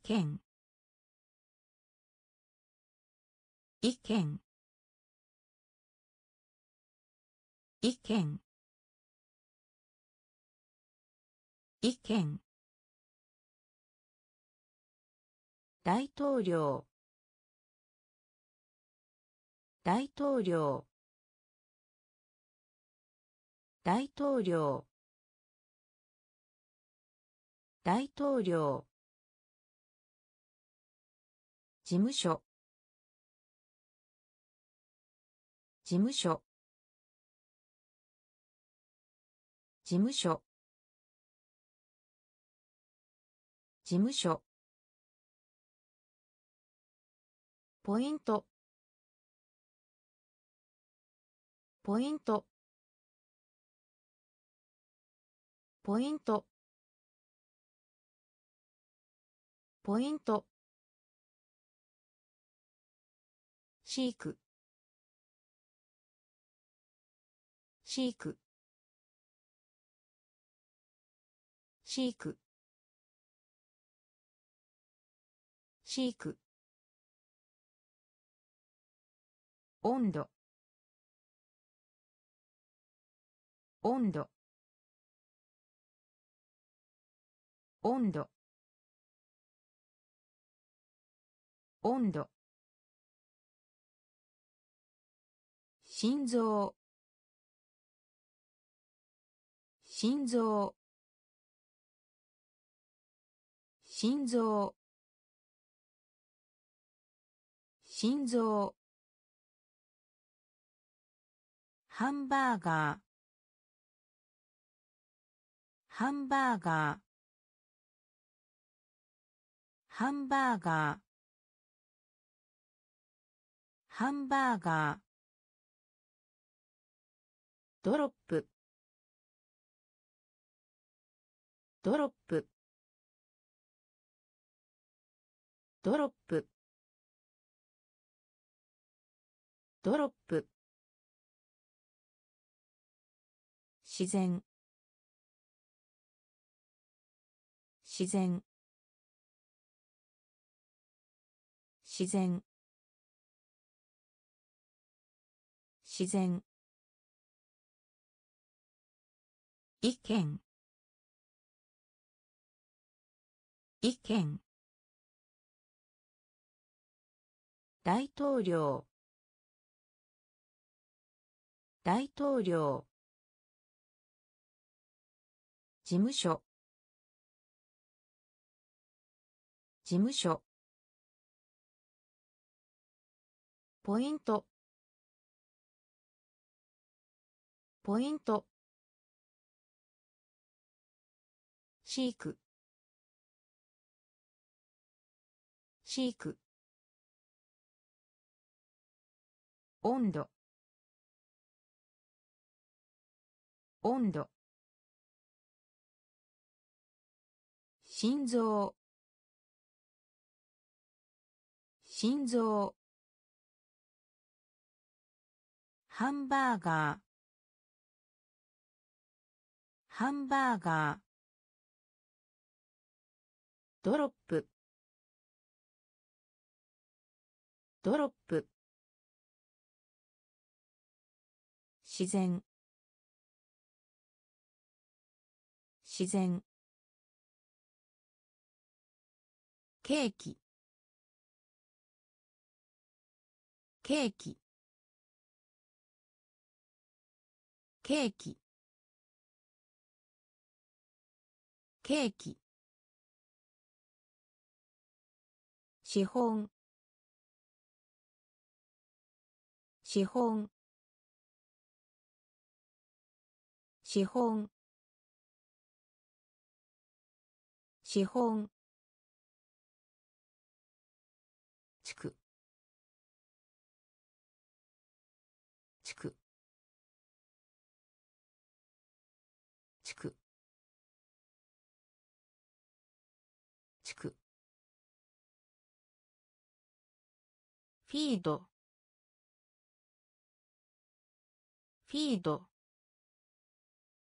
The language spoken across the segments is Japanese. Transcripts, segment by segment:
見意見意見意見大統領大統領大統領大統領事務所事務所事務所事務所ポイントポイントポイントポイント飼育飼育飼育飼育温度温度温度温度心臓心臓心臓心臓ハンバーガーハンバーガーハンバーガーハンバーガードロップドロップドロップドロップ自然自然自然自然意見意見大統領大統領事務所事務所ポイントポイント飼育飼育温度温度心臓心臓ハンバーガーハンバーガードロップドロップ自然自然ケーキケーキケーキケーキ資本資本資本資本地区地区地区地区フィードフィード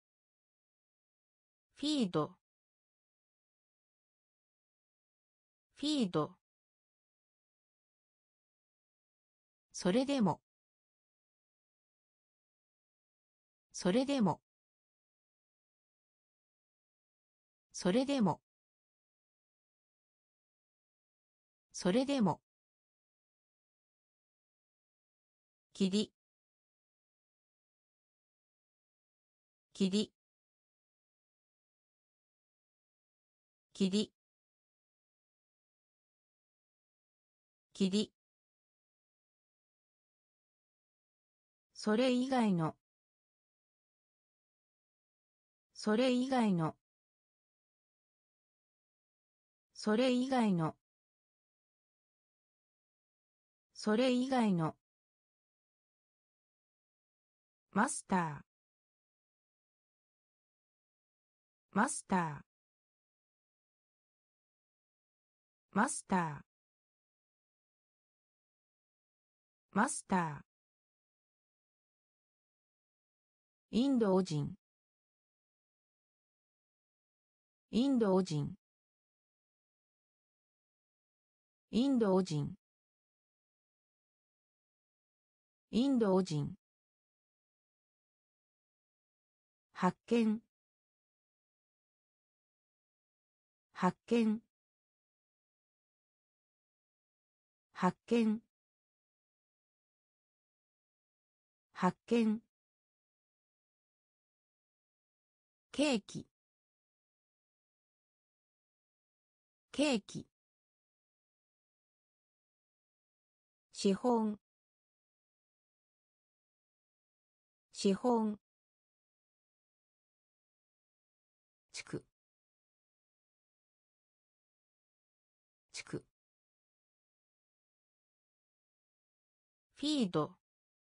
フィードフィード、それでも、それでも、それでも、それでも、霧、霧、霧、霧、それ以外の、それ以外の、それ以外の、それ以外の、マスター、マスター、マスター、マスター、インド人、インド人、インド人、インド人、発見、発見、発見、発見、ケーキ、ケーキ、資本、資本、地区、地区、フィード、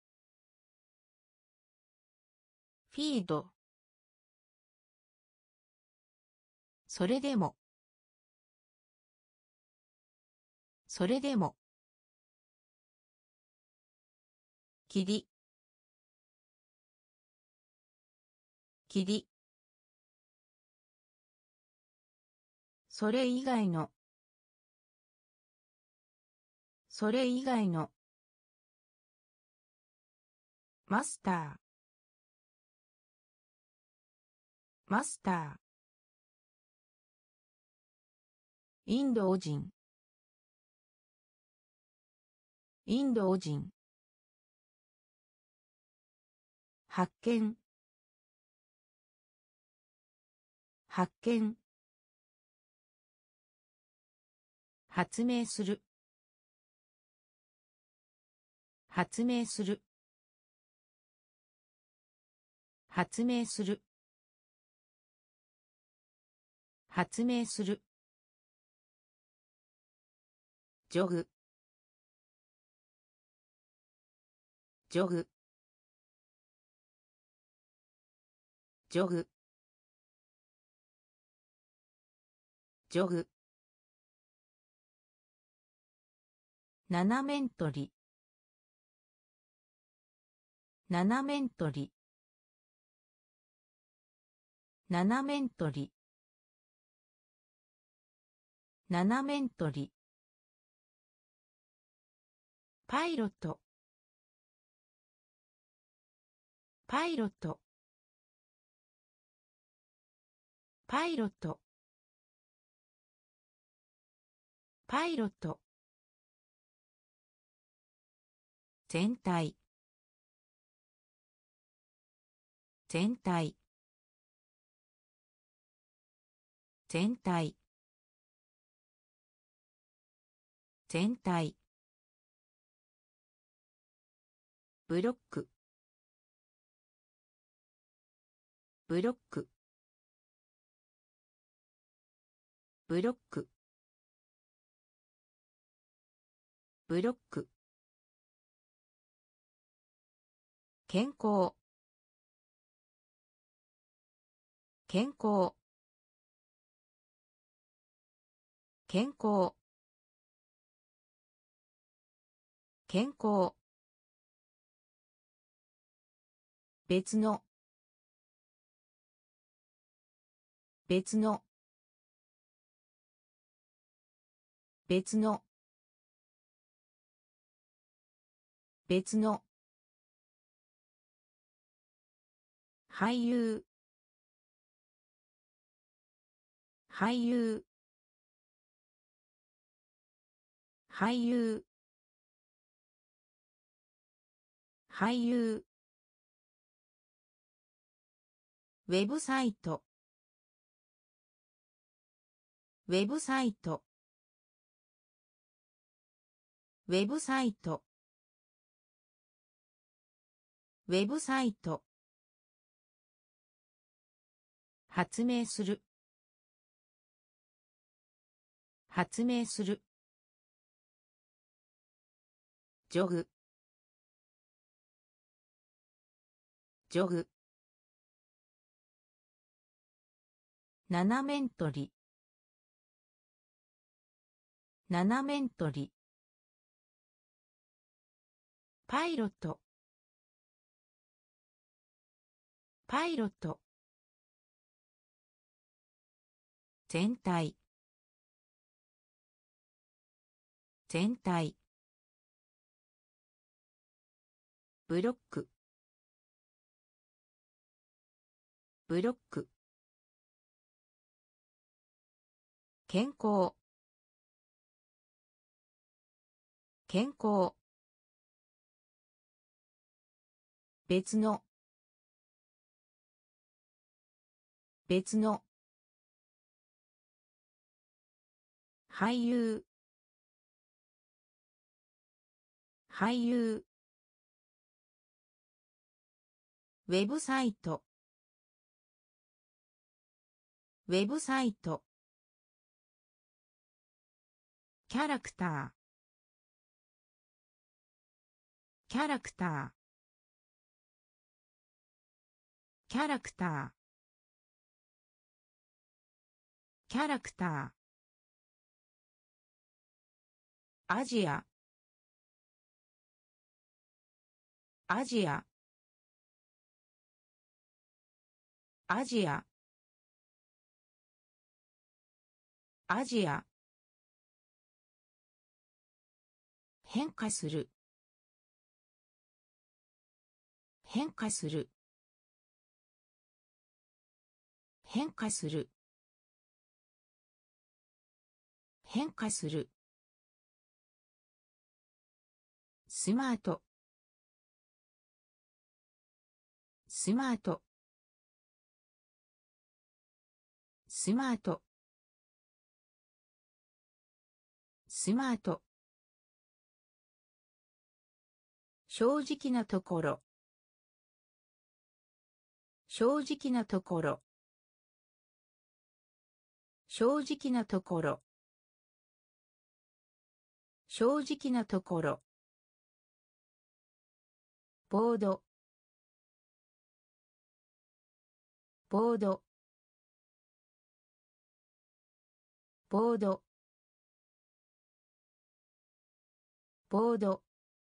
フィード、それでも、それでも、霧、霧、それ以外の、それ以外の、マスター、マスター、インド人、インド人、発見、発見、発明する、発明する、発明する、発明する、ジョグ、ジョグ、ジョグ、ジョグ、斜面取り、斜面取り、斜面取り、斜面取り、パイロット、パイロット、パイロット、パイロット、全体、全体、全体、全体、ブロック、ブロック、ブロック、ブロック、健康、健康、健康、健康、別の、別の、 別の別の俳優俳優俳優俳優ウェブサイトウェブサイトウェブサイトウェブサイト発明する発明するジョグジョグ斜面取り斜面取りパイロットパイロット全体全体ブロックブロック健康健康別の別の俳優俳優ウェブサイトウェブサイトキャラクターキャラクターキャラクターキャラクターアジアアジアアジアアジア変化する変化する変化する変化するスマートスマートスマートスマート正直なところ正直なところ正直なところ正直なところボードボードボードボード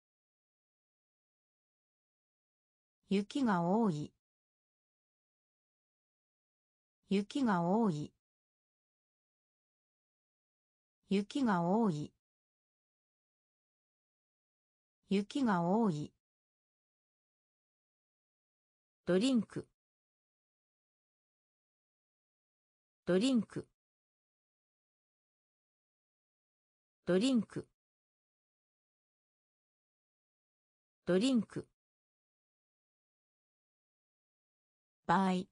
雪が多い雪が多い雪が多い雪が多いドリンクドリンクドリンクドリンク倍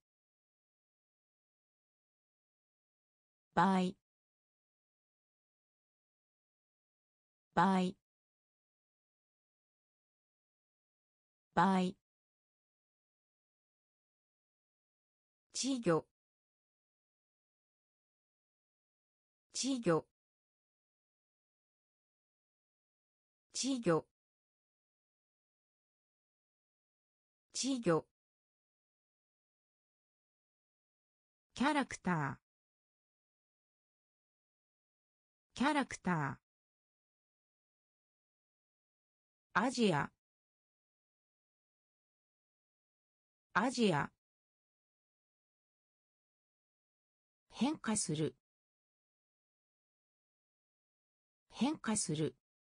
倍倍倍稚魚稚魚稚魚稚魚キャラクターキャラクターアジアアジア変化する変化する。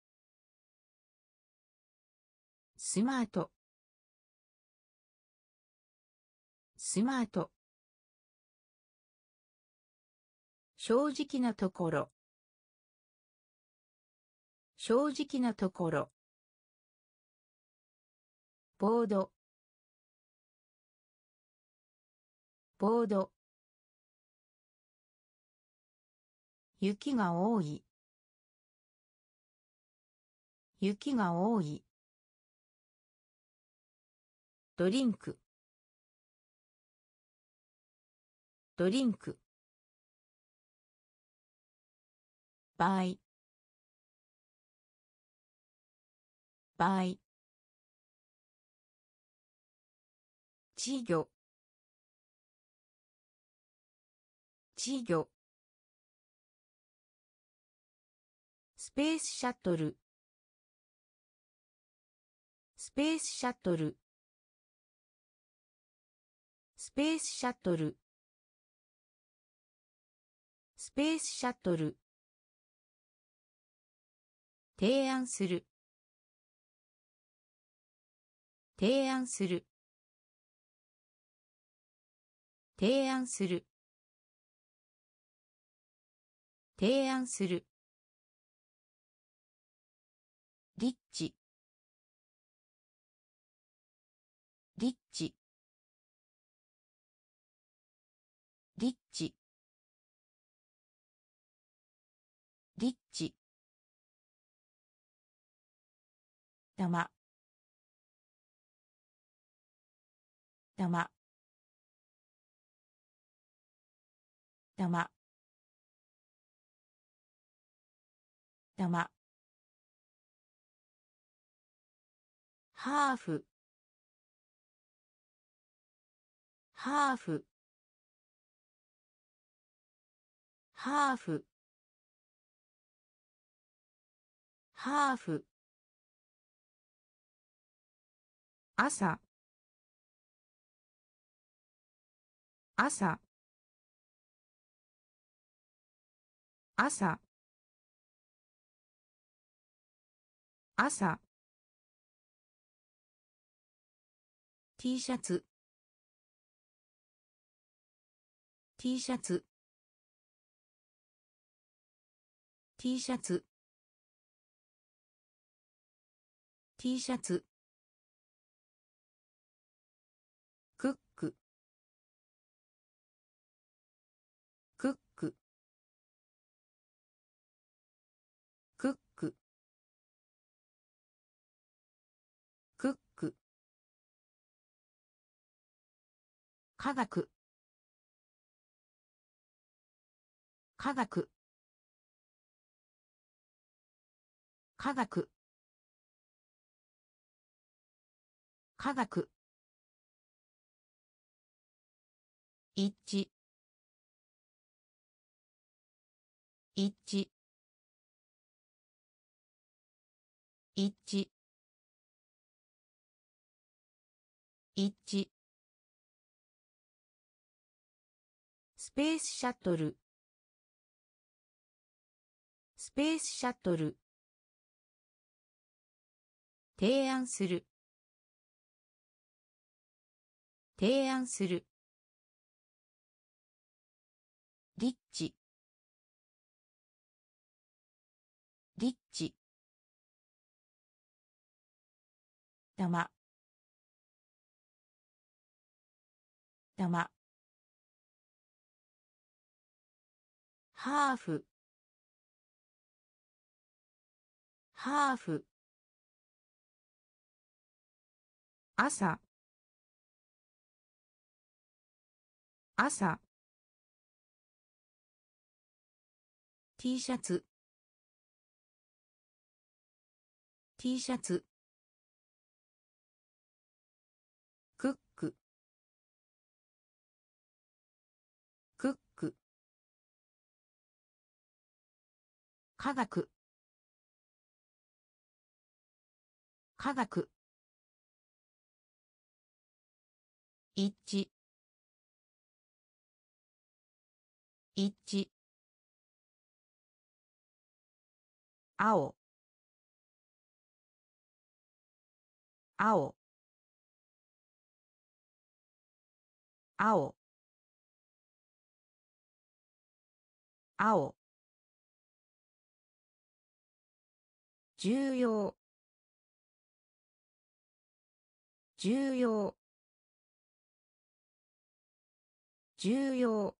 スマート。スマート。正直なところ。正直なところ。ボード。ボード。雪が多い。雪が多い。ドリンク。ドリンク。場合。場合。稚魚。稚魚。スペースシャトル。スペースシャトル。スペースシャトル。スペースシャトル。提案する。提案する。提案する。提案する。リッチ。リッチ。リッチ。リッチ。玉。玉。玉。玉。ハーフ。ハーフ。ハーフ。ハーフ。朝。朝。朝。朝。T シャツ。T シャツ。T シャツ。T シャツ。クック。クック。クック。クック。科学。科学。科学。科学。一致。一致。一致。一致。スペースシャトル。スペースシャトル。提案する。提案する。リッチ。リッチ。玉。玉。ハーフ。ハーフ。朝。朝。T シャツ。T シャツ。クック。クック。科学。科学。一致。一致。 青青青青重要重要重要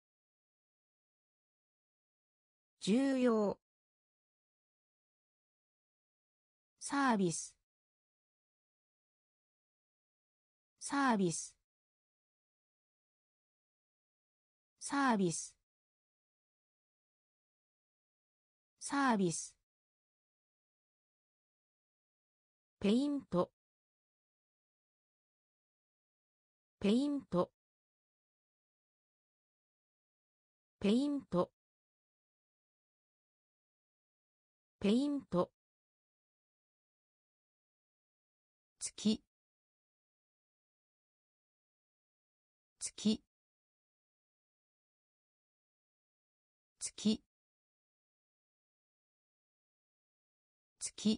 重要サービスサービスサービスサービスペイントペイントペイントペイント月月月月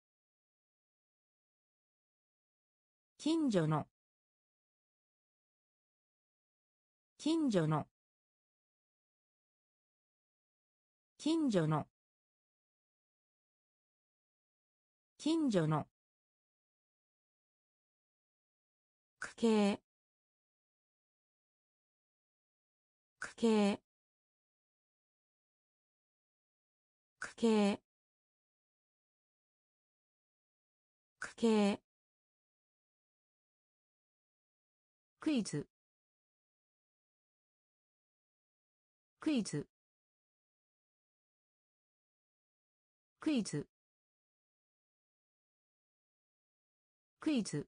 近所の近所の近所の近所の区形区形区形区形クイズクイズクイズクイズ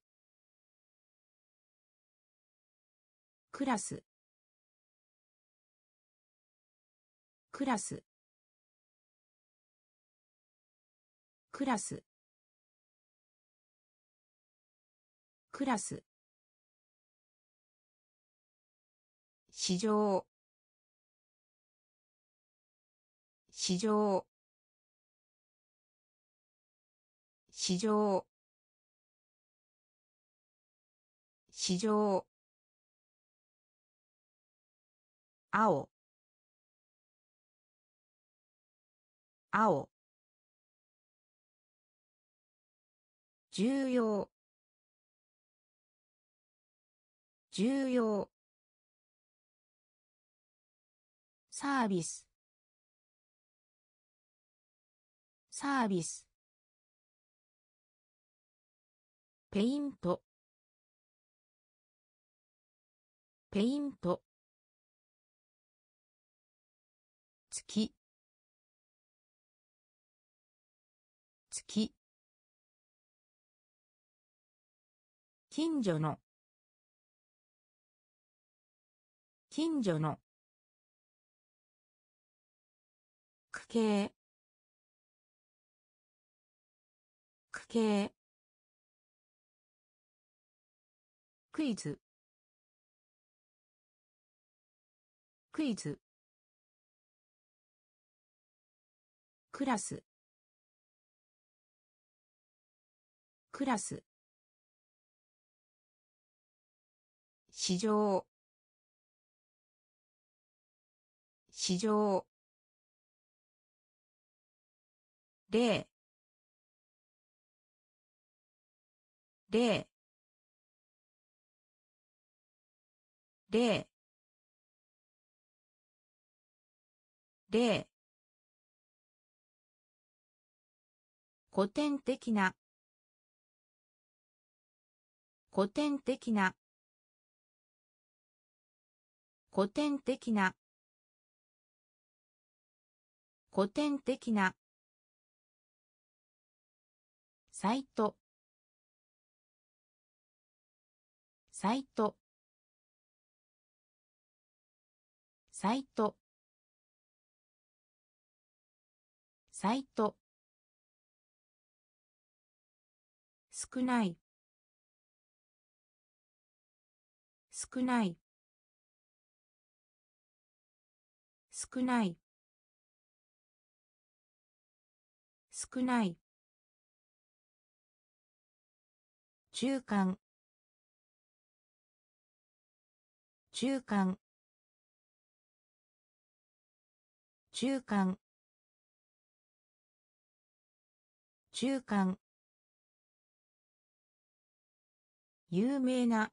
クラスクラスクラスクラス市場市場市場市場青青重要重要サービスサービスペイントペイント月月近所の近所の区形区形クイズクイズクラスクラス市場市場例例例例古典的な古典的な古典的な古典的なサイトサイトサイトサイト少ない少ない少ない少ない。中間。中間。中間。中間。有名な。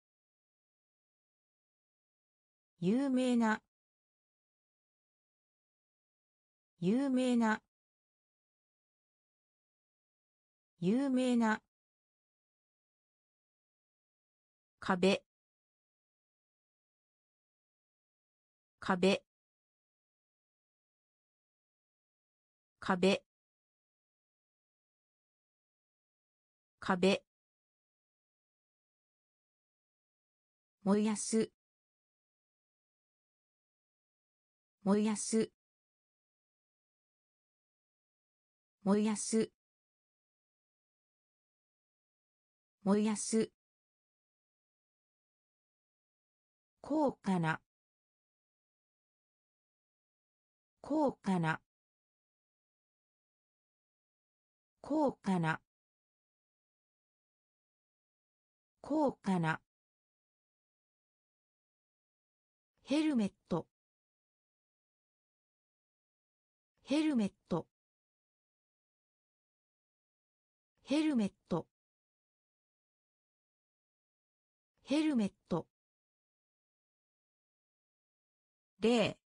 有名な。有名な。有名な。壁。壁。壁。壁。燃やす。燃やす。燃やす。燃やす。高価な。高価な。高価な。高価な。ヘルメット。ヘルメット。ヘルメット。ヘルメット。例。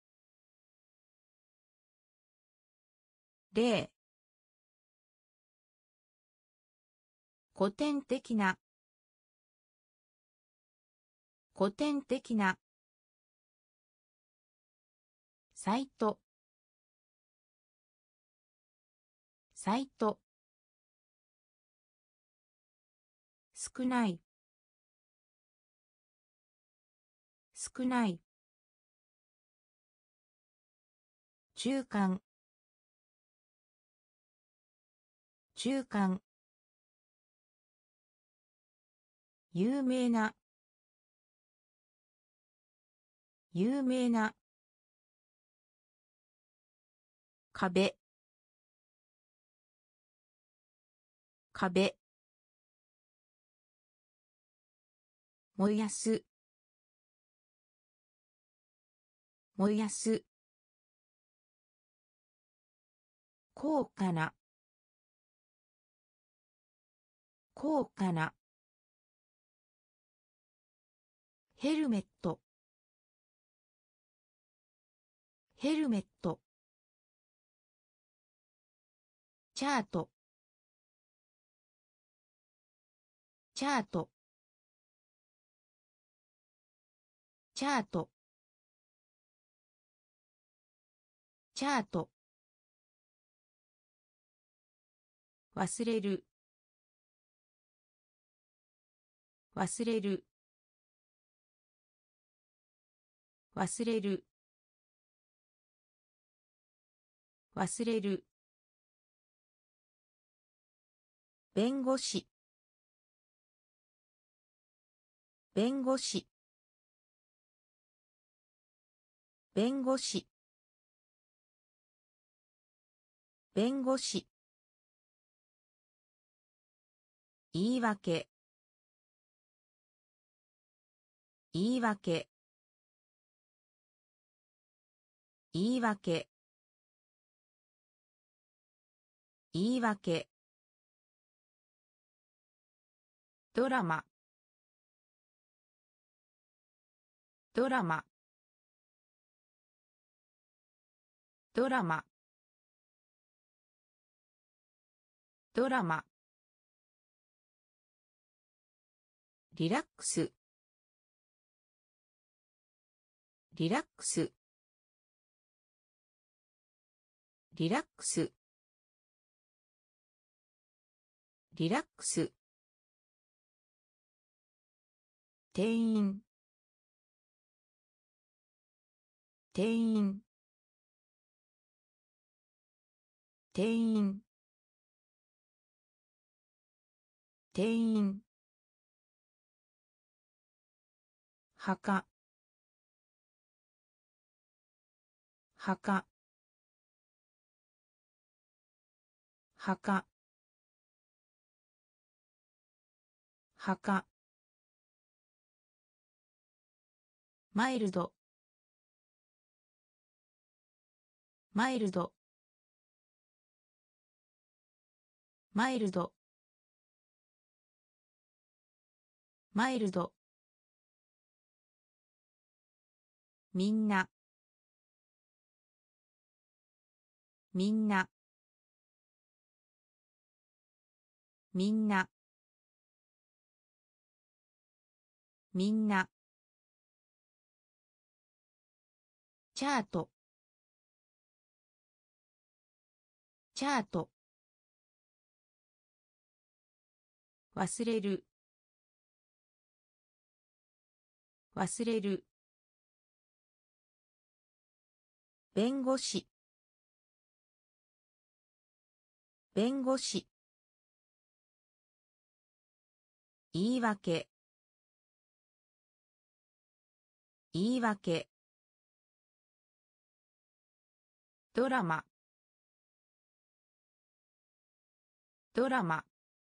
例。古典的な。古典的な。サイト。サイト。少ない。少ない。中間。中間。有名な。有名な。壁。壁。燃やす。燃やす。高価な。高価な。ヘルメット。ヘルメット。チャート。チャート。チャート。チャート。忘れる。忘れる。忘れる。忘れる。弁護士。弁護士。弁護士。弁護士。言い訳。言い訳。言い訳。言い訳。ドラマ。ドラマ。ドラマ。ドラマ。リラックス。リラックス。リラックス。リラックス。店員。店員。店員。店員。墓。墓。 墓墓マイルドマイルドマイルドマイルドみんなみんなみんなみんなチャートチャート忘れる忘れる弁護士弁護士言い訳言い訳ドラマドラマ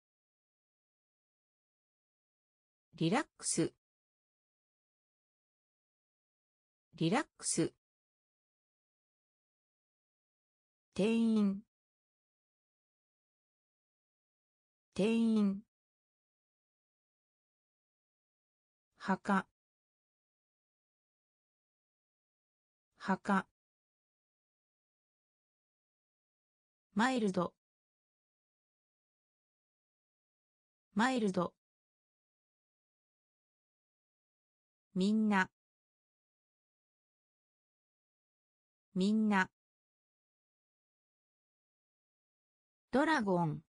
リラックスリラックス店員店員墓墓マイルドマイルドみんなみんなドラゴン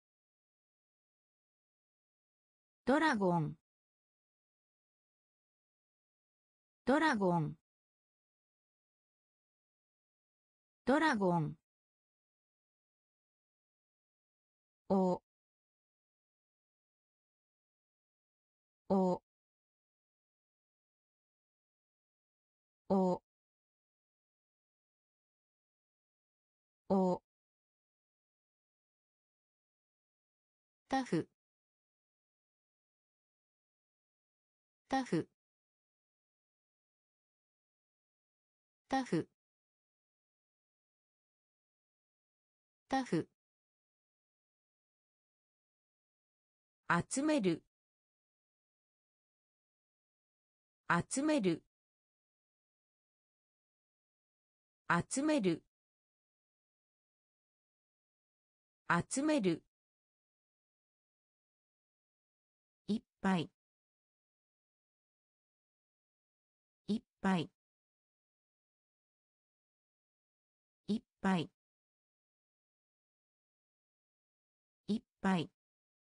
ドラゴンドラゴンドラゴンおおおおタフタフタフタフ集める集める集める集めるいっぱいいっぱいいっぱいいっぱい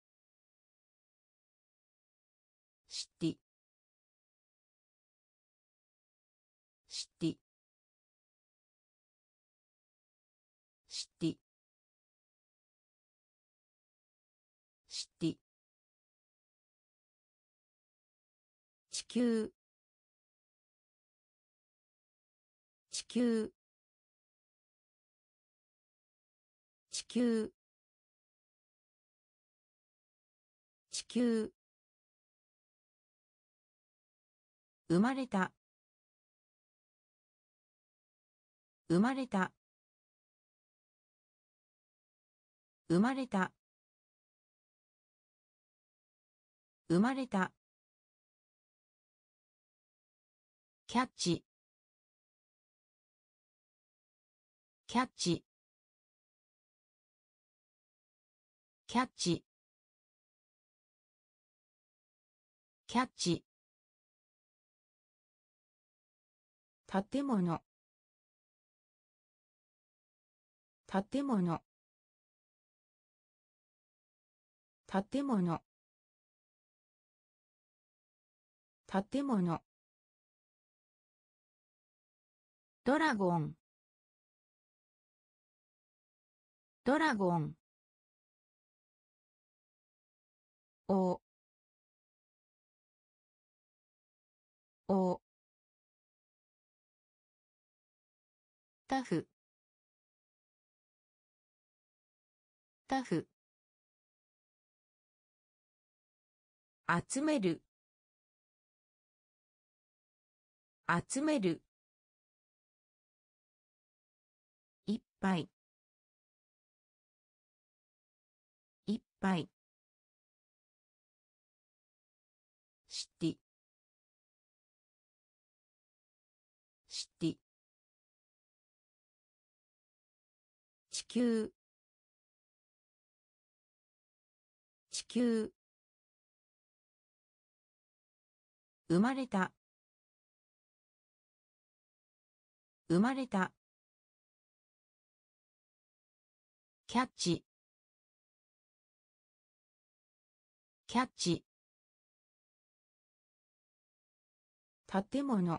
シティシティシティシティ地球地球地球地球生まれた生まれた生まれた生まれたキャッチキャッチキャッチキャッチ建物建物建物建物ドラゴンドラゴンおおタフタフ集める集めるいっぱいいっぱいシティシティ地球地球生まれた生まれたキャッチキャッチ建物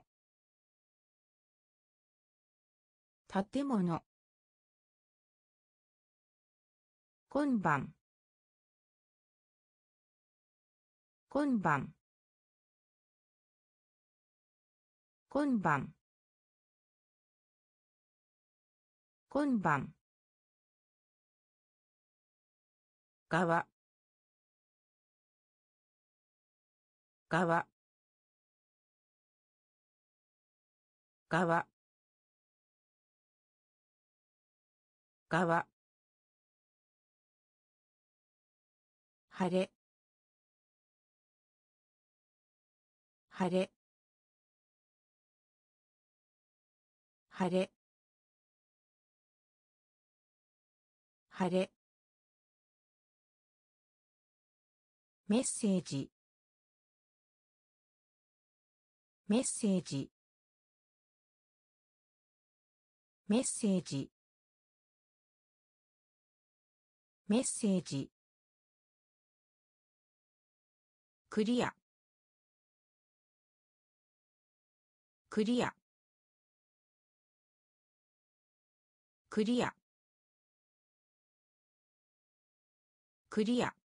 建物今晩今晩今晩今晩側側側側晴れ晴れ晴れ晴れメッセージメッセージメッセージメッセージクリアクリアクリアクリア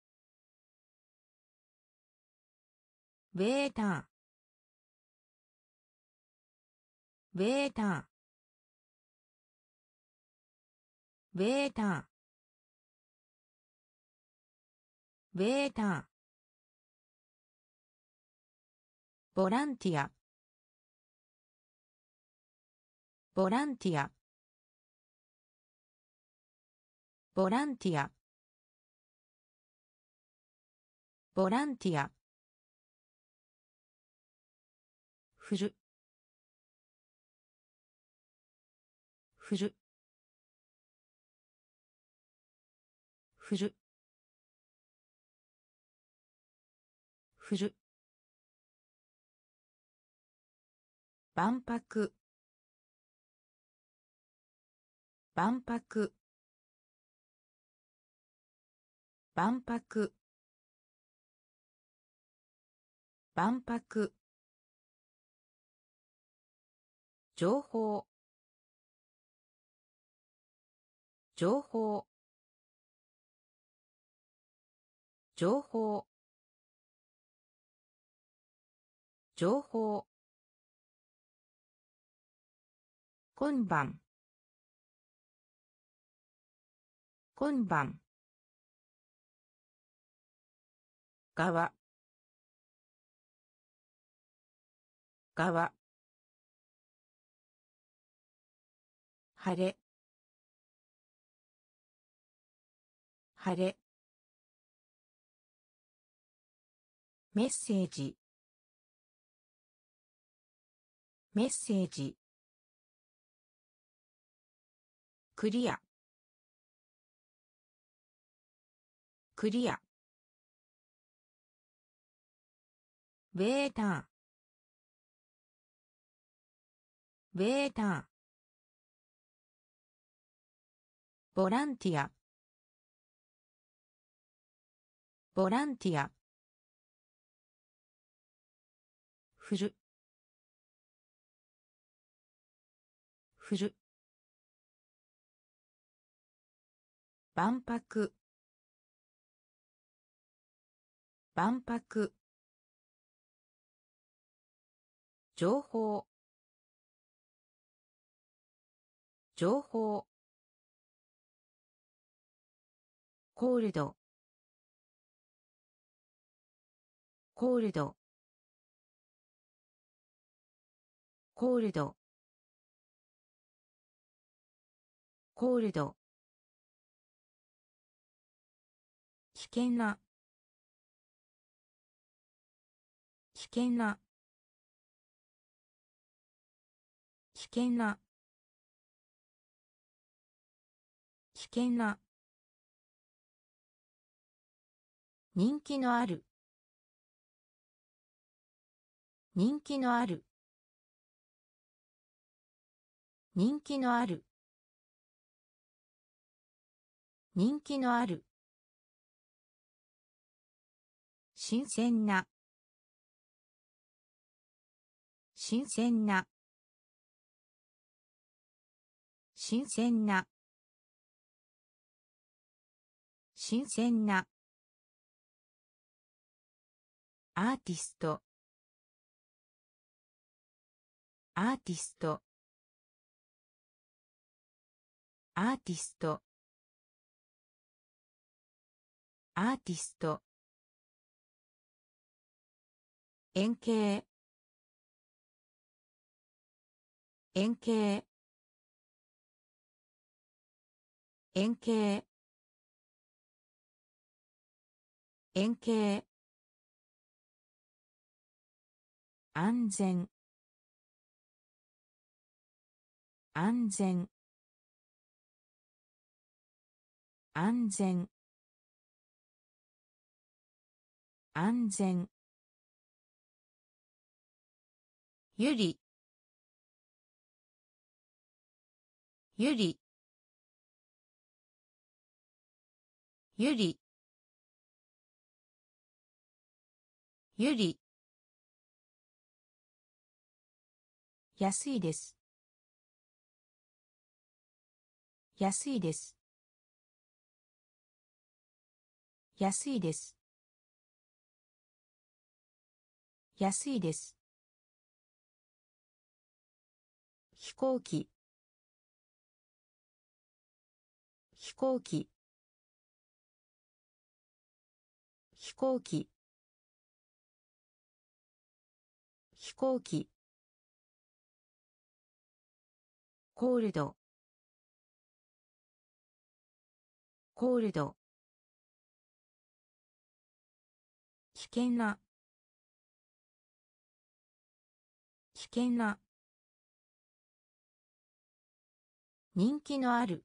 ベータベータベータベータボランティアボランティアボランティアボランティア振る振る振る振る万博万博万博万博情報情報情報情報今晩今晩側側晴れ晴れメッセージメッセージクリアクリアベータベータボランティアボランティア振る振る万博万博情報情報コールドコールドコールドコールド危険な危険な危険な危険な人気のある人気のある人気のある人気のある新鮮な新鮮な新鮮な新鮮なアーティストアーティストアーティストアーティスト円形円形円形円形安全安全安全安全ゆりゆりゆりゆり安いです安いです安いです安いです飛行機飛行機飛行機飛行機コールドコールド危険な危険な人気のある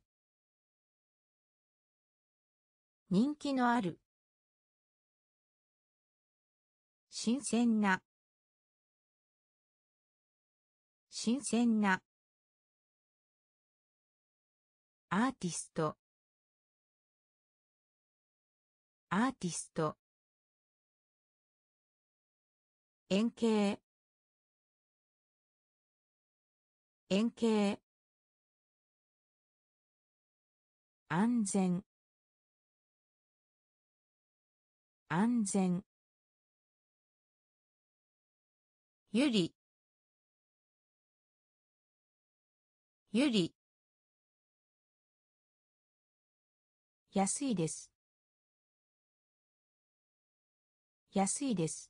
人気のある新鮮な新鮮なアーティストアーティスト円形円形安全安全ゆりゆり安いです安いです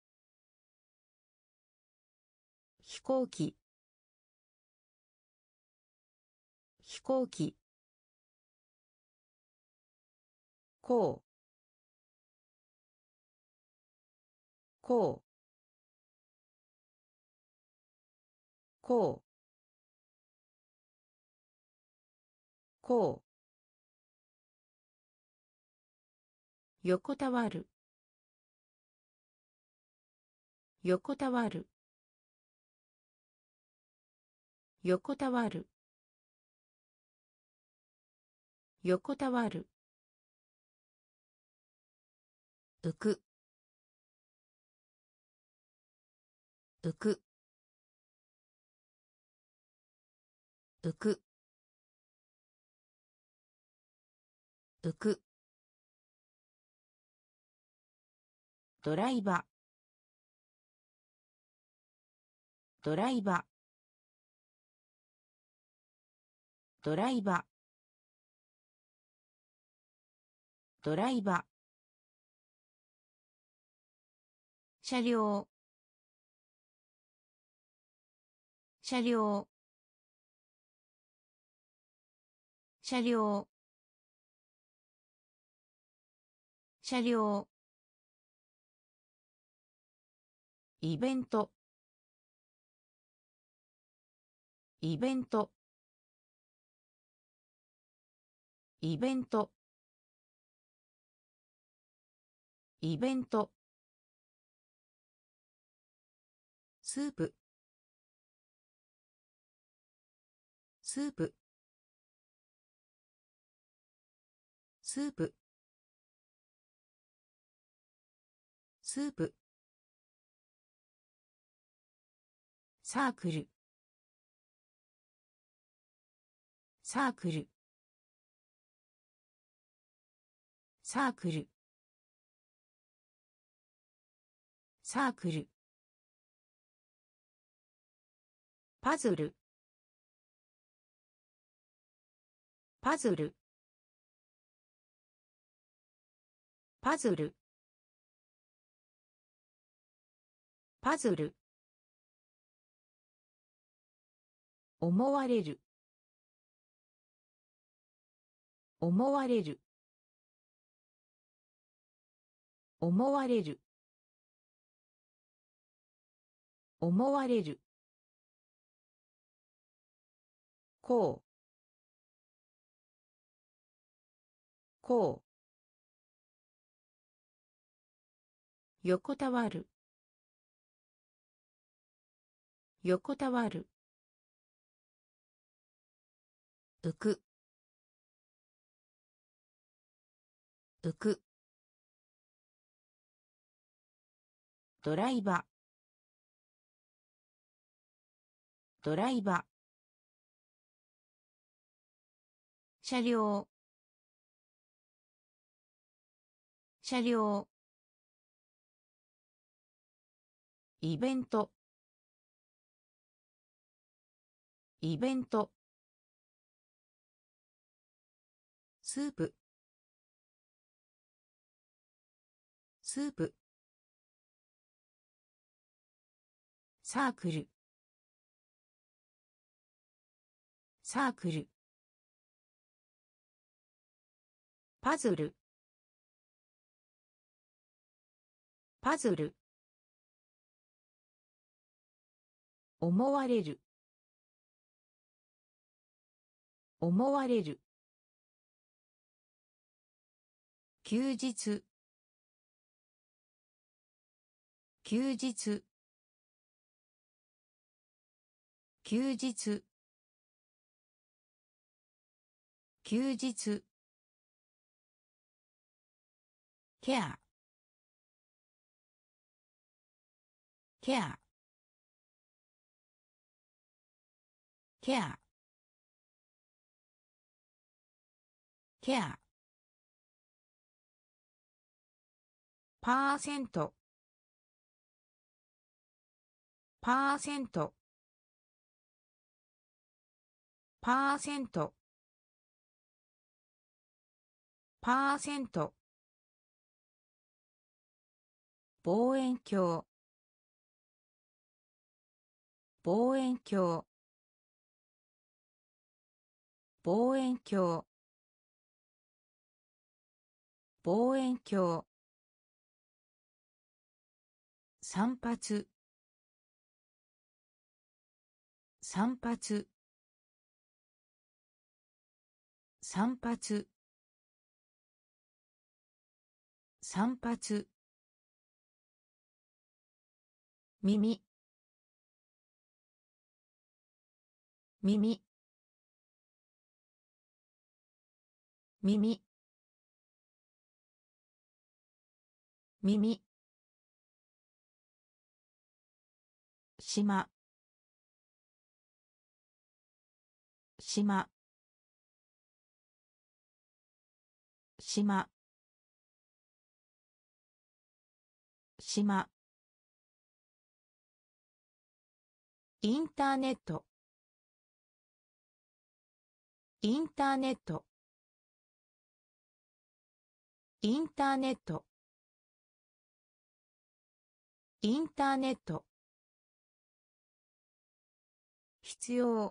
飛行機飛行機こうこうこうこう横たわる横たわる横たわる横たわる浮く浮く浮く浮くドライバードライバードライバードライバ、車両、車両、車両、車両、イベント、イベント、イベント、イベント、スープ、スープ、スープ、スープ、サークル、サークル、サークル、サークル、パズル、パズル、パズル、パズル、思われる、思われる、思われる、思われる、こう、こう、横たわる、横たわる、浮く、浮く、ドライバ、ドライバ、車両、車両、イベント、イベント、スープ、スープ、サークル、サークル、パズル、パズル、思われる、思われる、休日、休日、休日、休日、ケア、ケア、ケア、ケア、パーセント、パーセント、パーセント、パーセント、望遠鏡、望遠鏡、望遠鏡、望遠鏡、散髪、散髪、散髪、散髪、耳、耳、耳、耳、島、島、島、島、インターネット、インターネット、 インターネットインターネット必要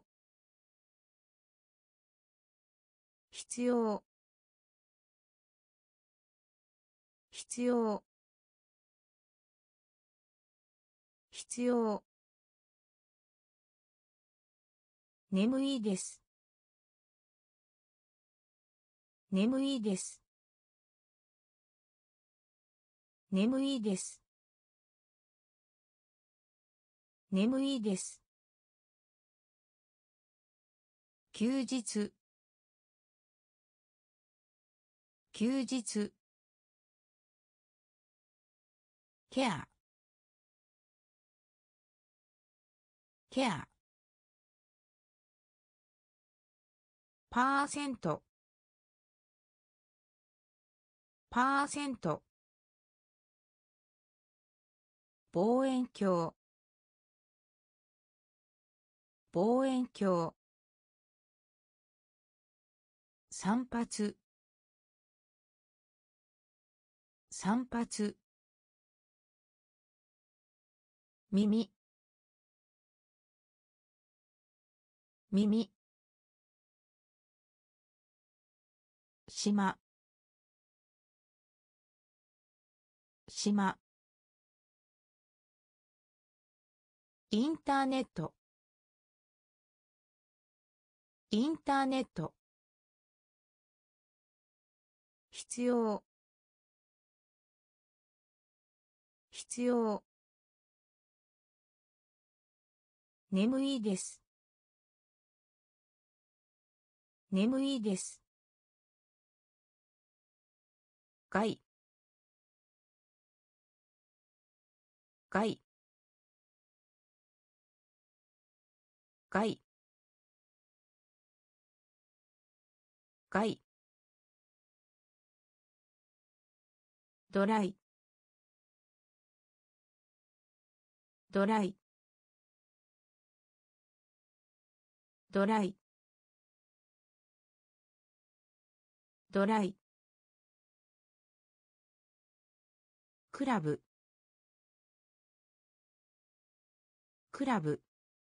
必要必要必要眠いです眠いです眠いです眠いです休日休日ケアケアパーセントパーセント望遠鏡望遠鏡散髪散髪耳耳島島インターネットインターネット必要必要眠いです眠いです害害害害ドライドライドライドライクラブクラブ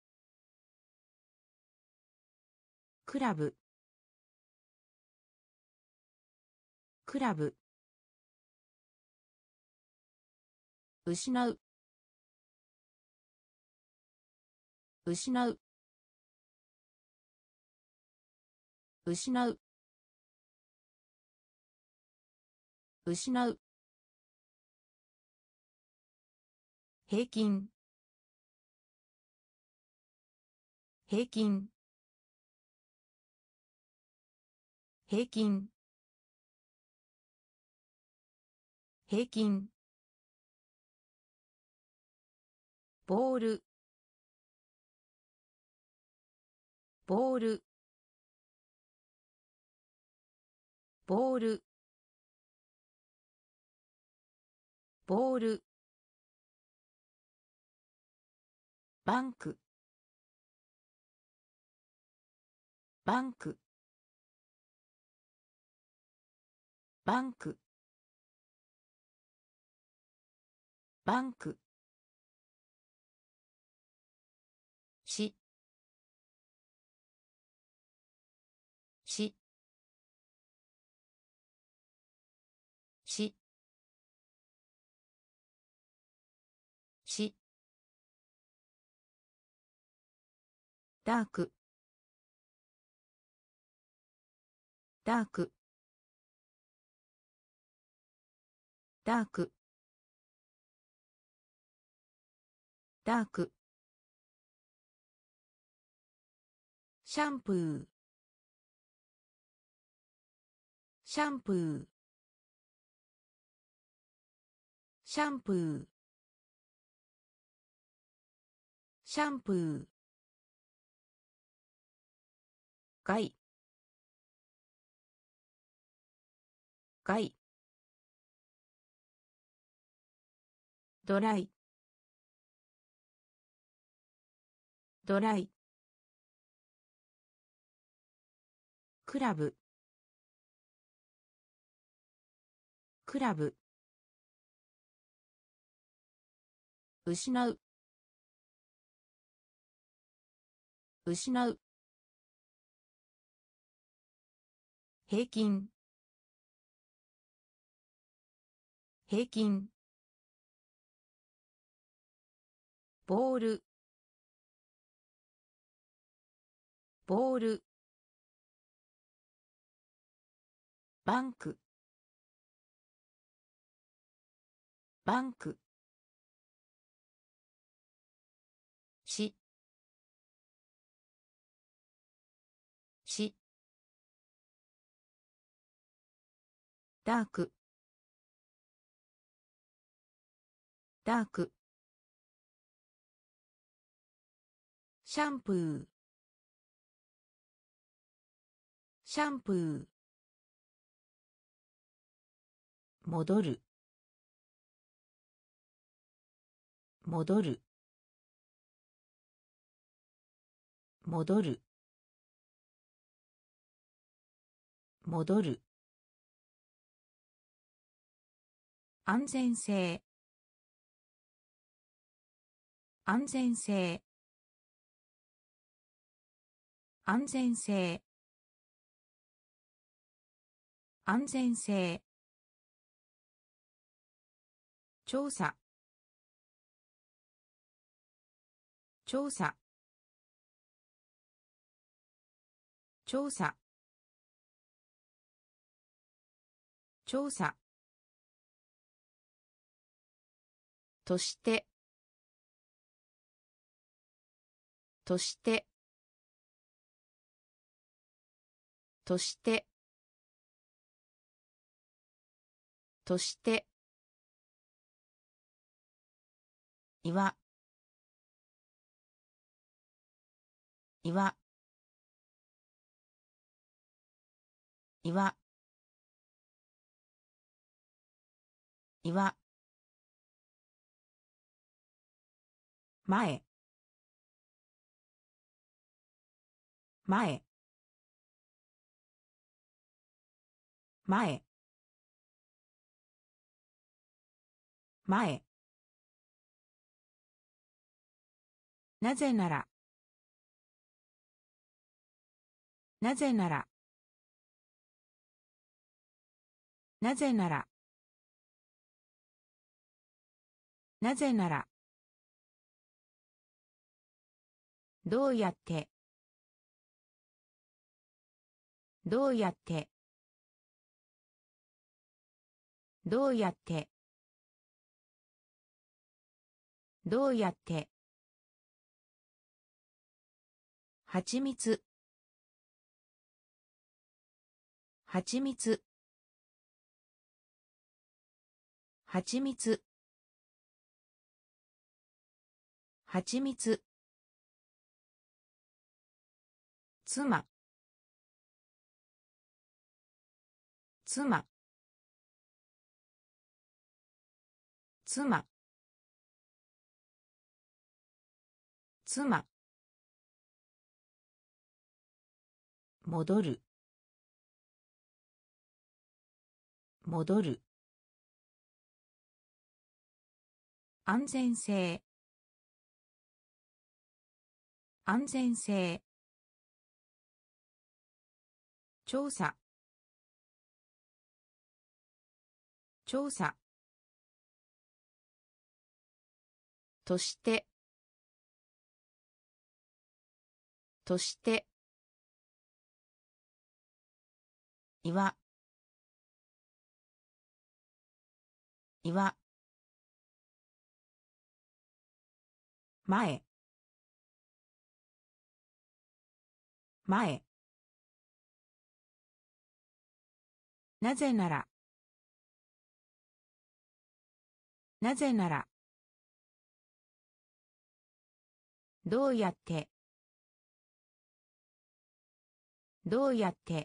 クラブクラブ失う失う失う失う平均平均平均平均ボールボールボールボールバンクバンクバンクバンクししししダークダークダークダークシャンプーシャンプーシャンプーシャンプー害害ドライドライクラブクラブ失う失う平均平均ボールボールバンクバンクししダークダークシャンプーシャンプー戻る戻る戻る戻る安全性安全性安全性安全性調査調査調査調査としてとしてとしてとして岩岩岩岩前前前前なぜならなぜならなぜならなぜならどうやってどうやってどうやってどうやってはちみつはちみつはちみつはちみつ妻妻妻妻戻る戻る安全性安全性調査調査としてとして岩岩前前なぜならなぜならどうやってどうやって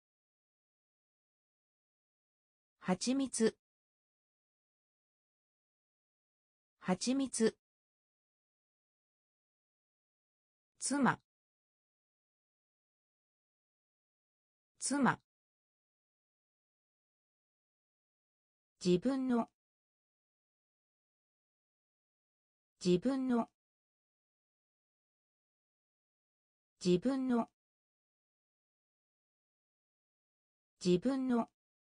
はちみつはちみつ妻妻自分の自分の自分の自分の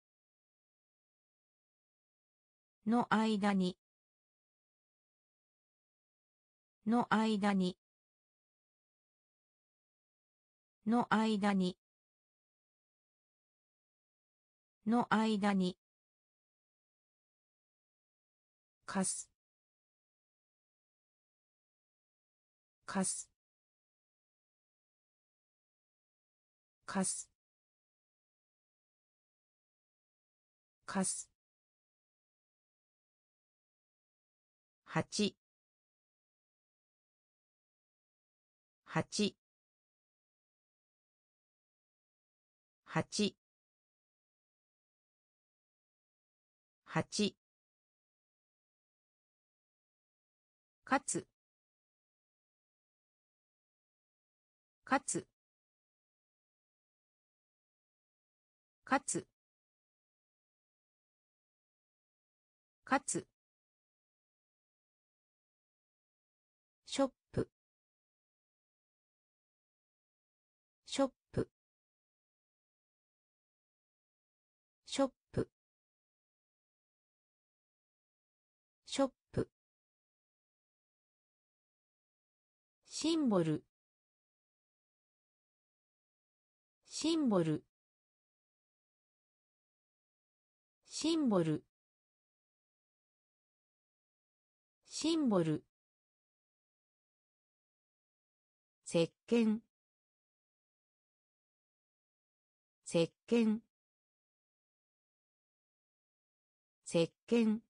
の間にの間にの間にの間にかすかすかすかす8 8 8 8かつかつかつかつショップショップショップショップシンボルシンボルシンボルシンボル石鹸石鹸石鹸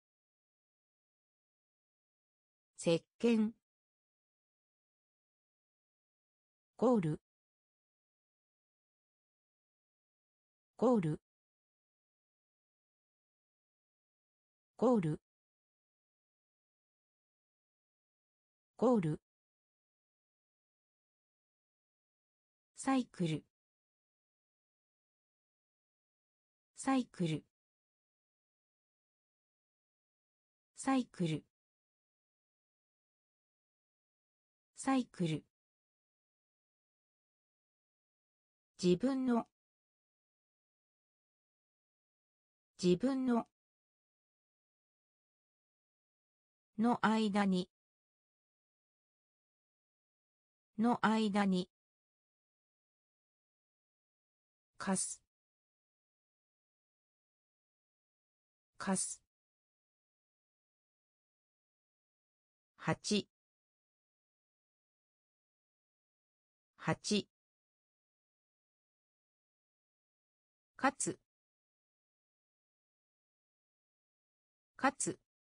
石鹸ゴールゴールゴールゴールサイクルサイクルサイクルサイクル自分の自分のの間にの間にかすかす8 8かつかつ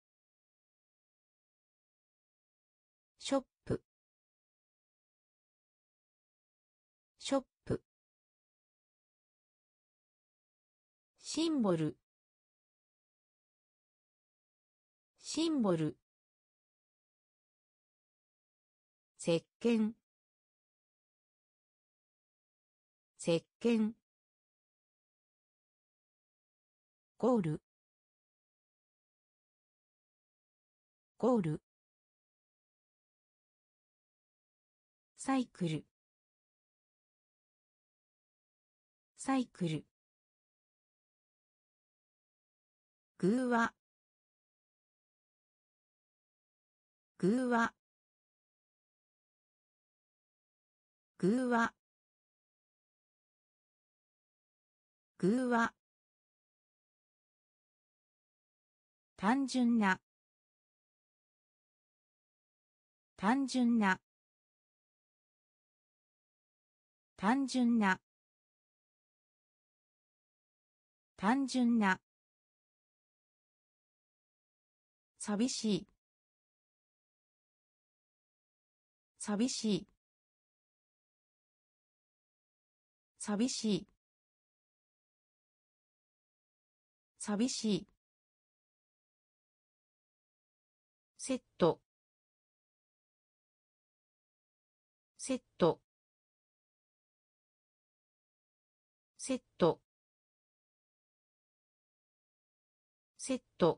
ショップショップシンボルシンボル石鹸石鹸ゴールゴールサイクルサイクルグーワグーワグーワグーワ単純な単純な単純な単純な寂しい寂しい寂しい寂しいセットセットセットセット、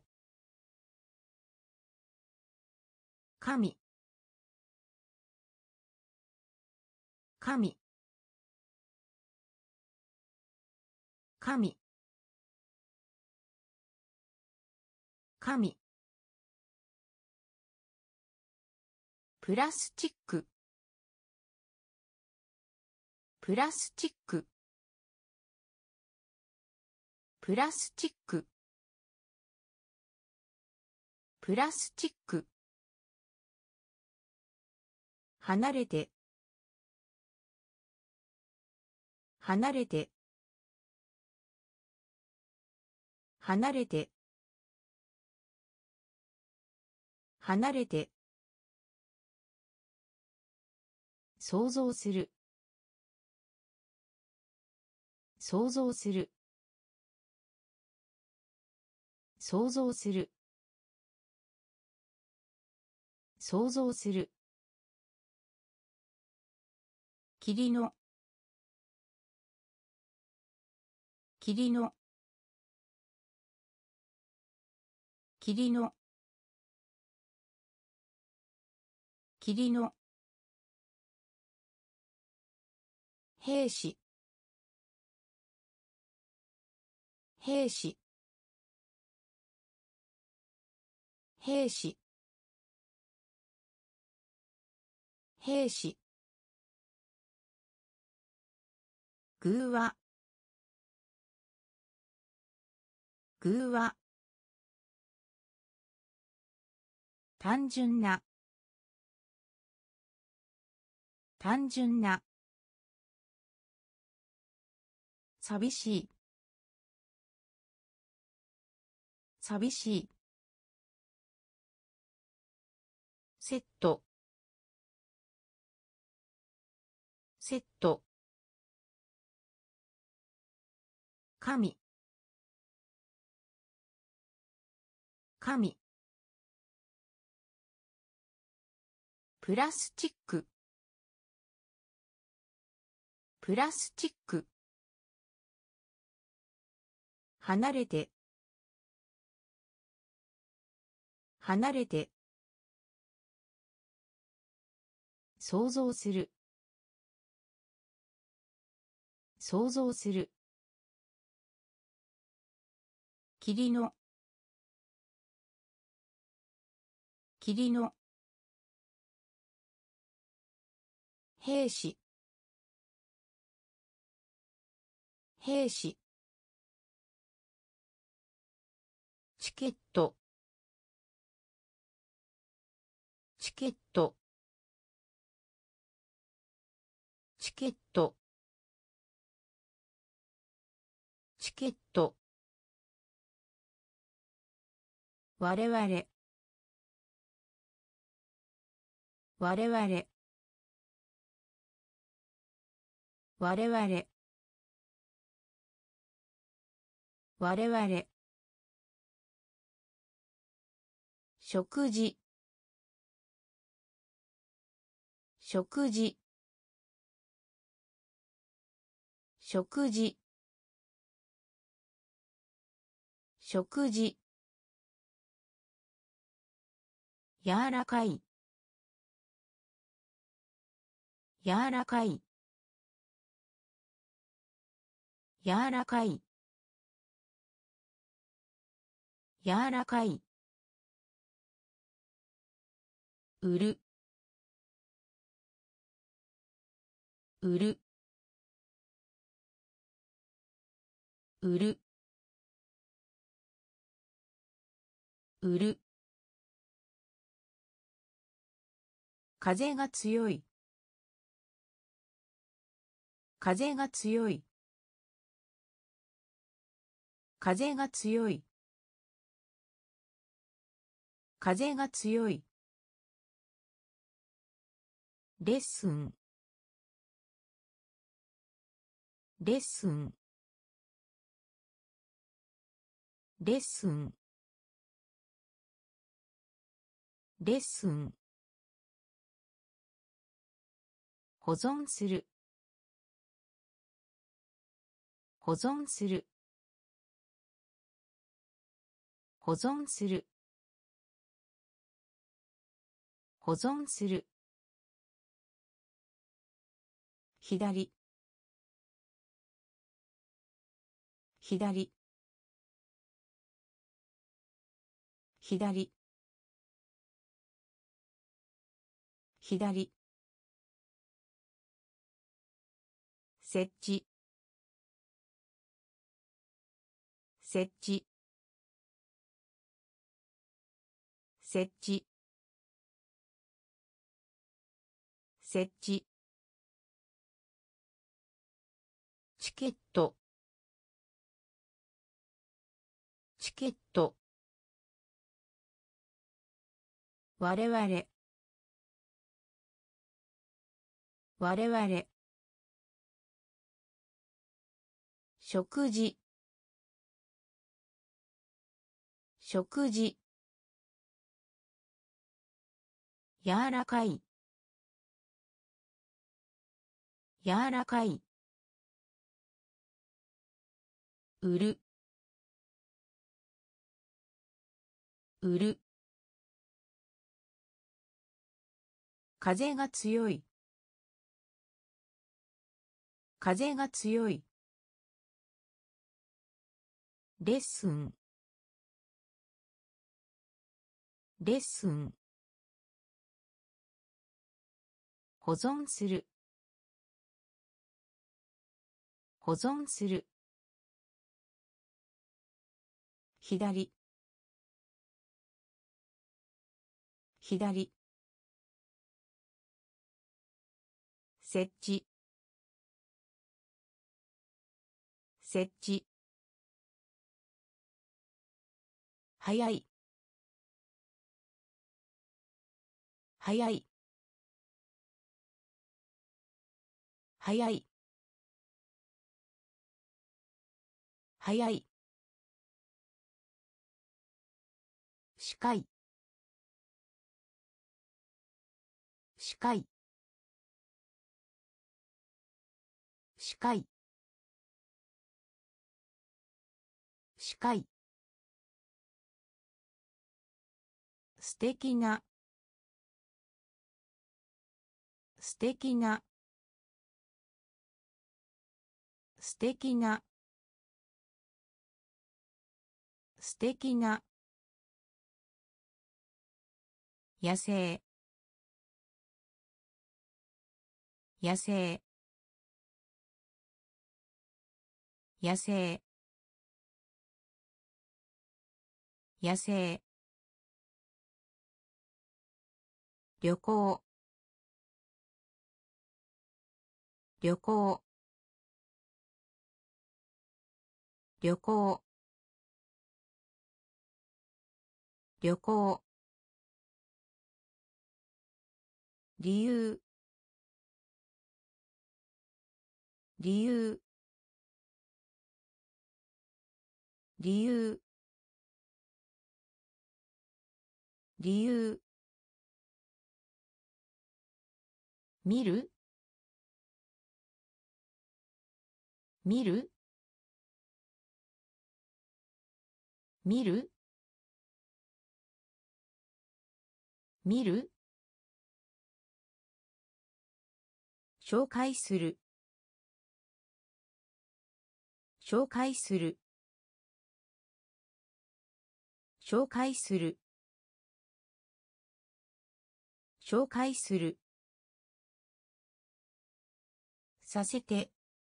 神、神、神、神、プラスチック、プラスチック、プラスチック、プラスチック、離れて、離れて、離れて、離れて、想像する、想像する、想像する、想像する、霧の、霧の、霧の、霧の、兵士、兵士、兵士、兵士、偶話、偶話、単純な、単純な、寂しい、寂しい、セット、セット、神、神、プラスチック、プラスチック、離れて、離れて、想像する、想像する、霧の、霧の、兵士、兵士、チケット、チケット、チケット、チケット、我々、我々、我々、我々、食事、食事、食事、食事、柔らかい、柔らかい、柔らかい、柔らかい、売る、売る、売る、売る、風が強い、風が強い、風が強い、風が強い、レッスン、レッスン、レッスン、レッスン、保存する、保存する、 保存する保存する左左左左設置設置設置設置チケットチケット我々我々食事食事柔らかい柔らかい売る売る風が強い風が強いレッスンレッスン保存する保存する左左設置設置早い早い早い早い視界視界視界視界素敵な素敵な素敵な素敵な野生野生野生野生旅行旅行旅行旅行理由理由理由理由見る見る見る見る紹介する紹介する紹介する紹介するさせて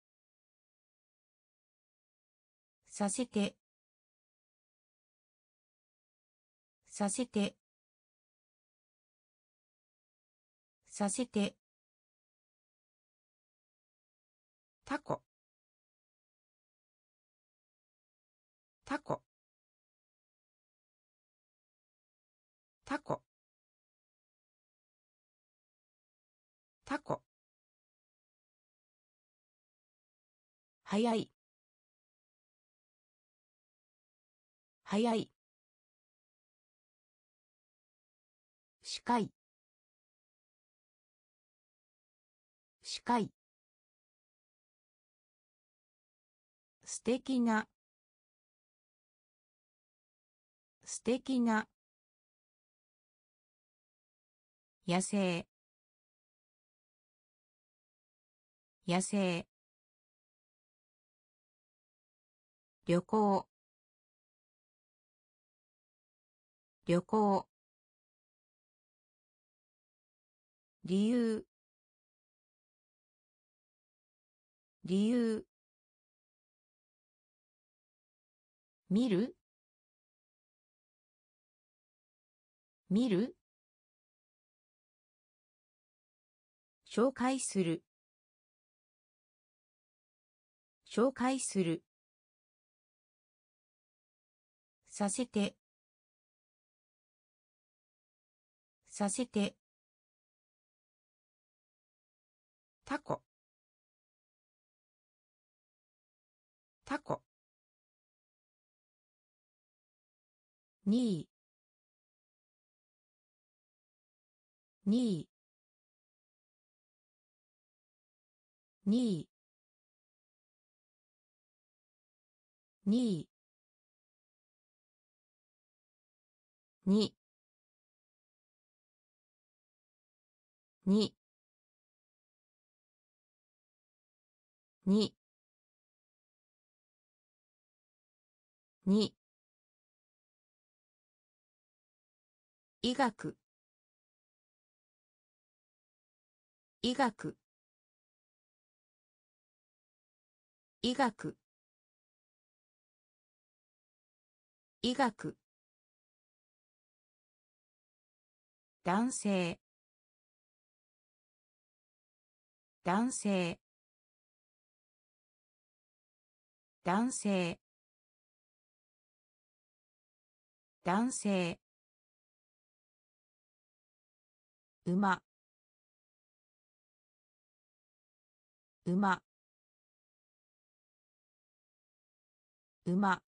させてさせてさせてタコタコタコタコ早い早い視界視界素敵な素敵な野生野生旅行旅行理由理由見る見る紹介する紹介するさせてさせてタコタコ2位2位2位2位2 2 2 2医学医学医学医学男性男性男性男性馬馬馬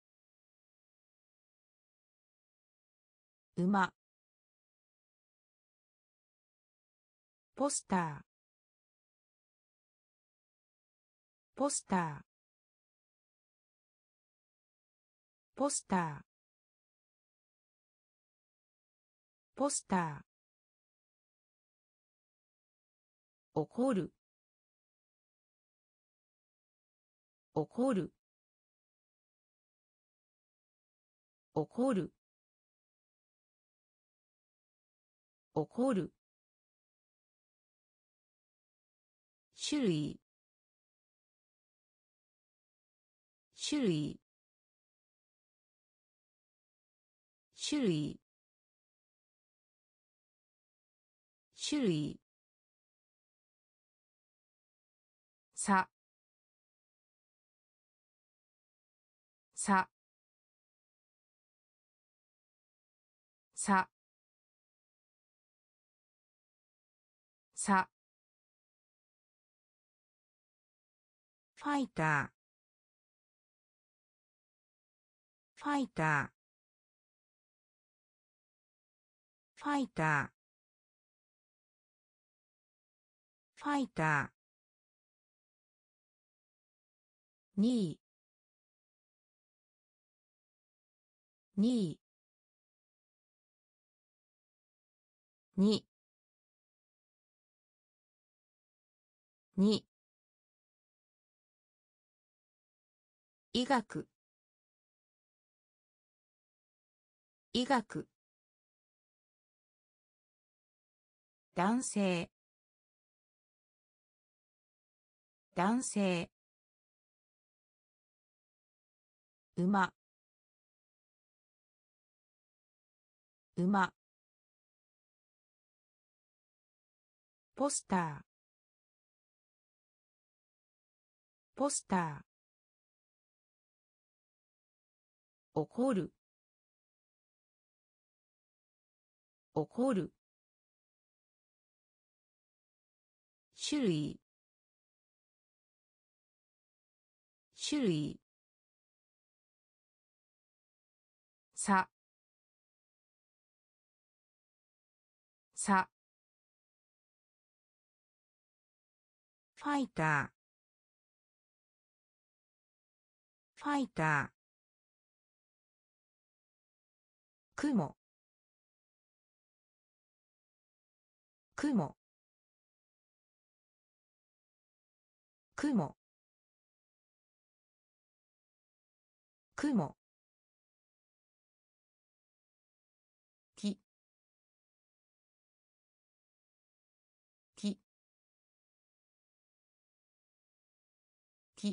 馬ポスターポスターポスターポスター怒る怒る怒る怒る種類種類種類種類ささささファイターファイターファイターファイター2位2位2 2医学医学男性男性馬馬ポスターポスター怒る怒る種類種類ささファイターファイター雲雲雲雲木木木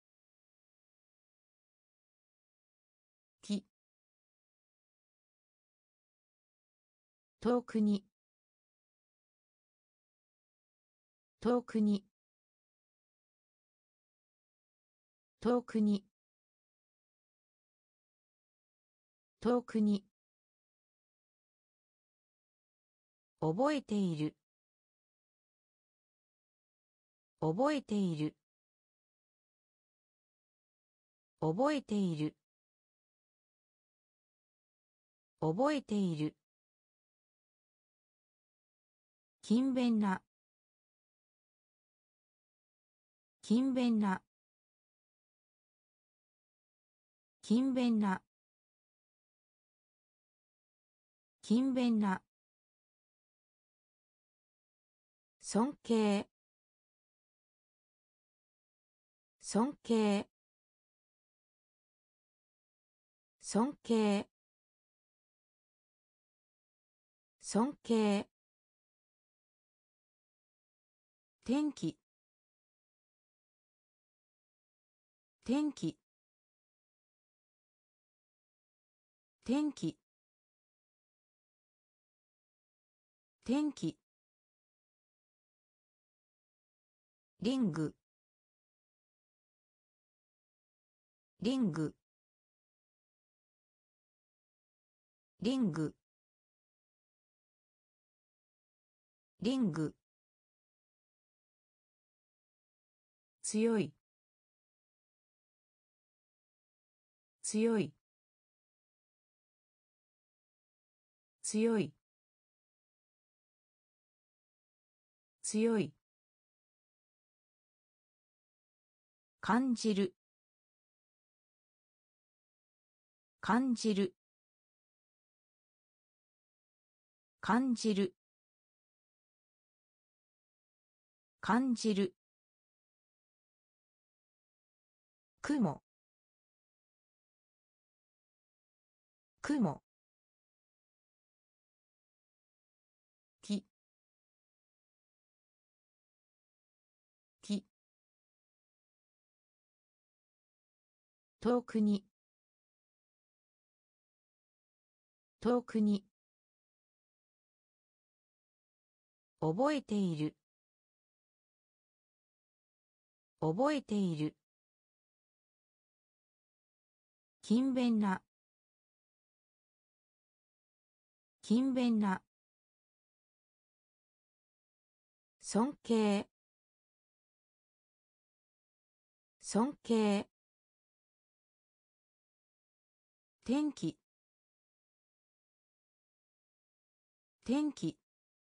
木遠くに遠くに遠くに遠くに覚えている覚えている覚えている覚えている勤勉な勤勉な勤勉な勤勉な尊敬尊敬尊敬尊敬天気天気天気天気リングリングリングリング強い強い強い強い感じる感じる感じる感じる雲雲木木遠くに遠くに覚えている覚えている勤勉な勤勉な尊敬尊敬天気天気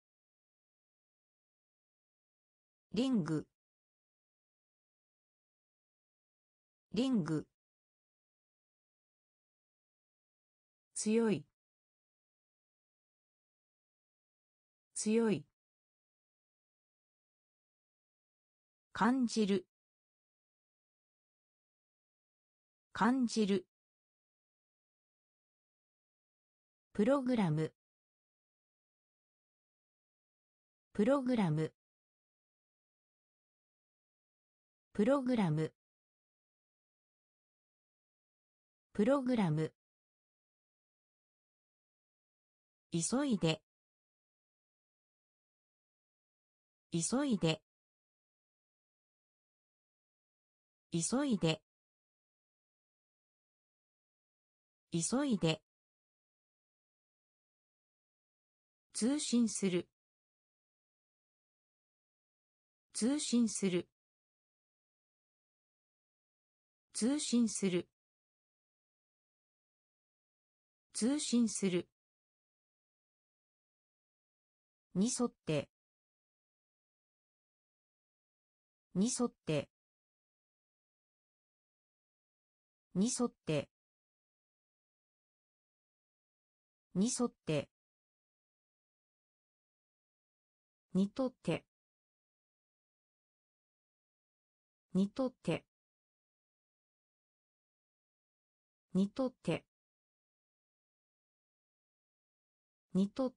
リングリング強い強い感じる感じるプログラムプログラムプログラムプログラム急いで急いで急いで急いで通信する通信する通信する通信するに沿ってに沿ってに沿ってに沿って、にとって、にとって、にとって、にとって、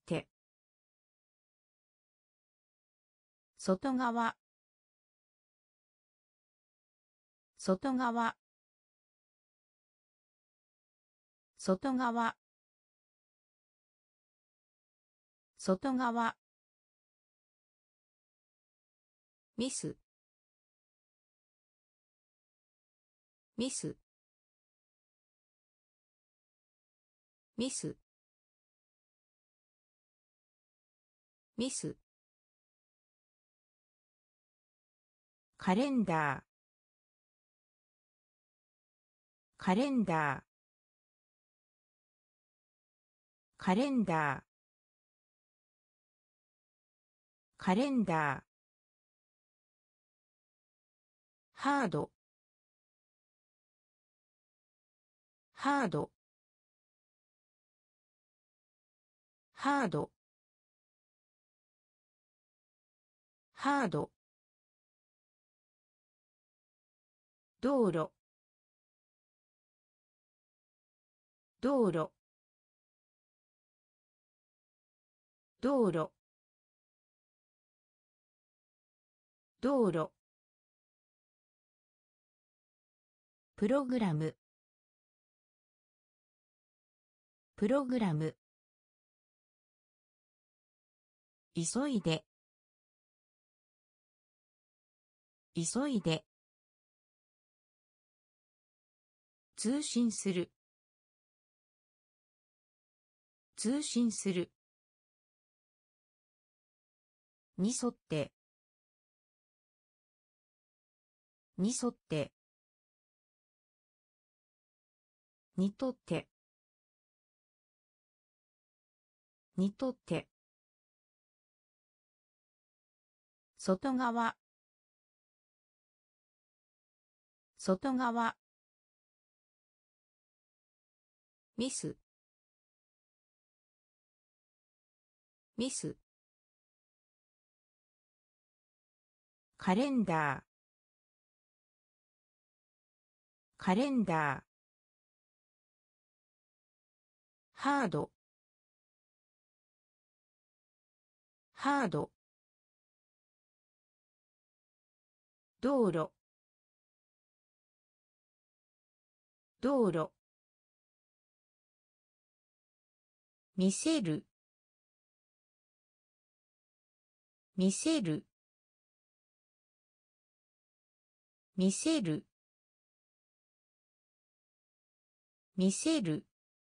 外側、外側、外側、外側、ミス、ミス、ミス、ミス、カレンダー、カレンダー、カレンダー、カレンダー、ハード、ハード、ハード、ハード、道路、道路、道路、道路、プログラム、プログラム、急いで、急いで、通信する、通信する、に沿って、に沿って、にとって、にとって、外側、外側、ミス、ミス、カレンダー、カレンダー、ハード、ハード、道路、道路、見せる、見せる、見せる、見せる、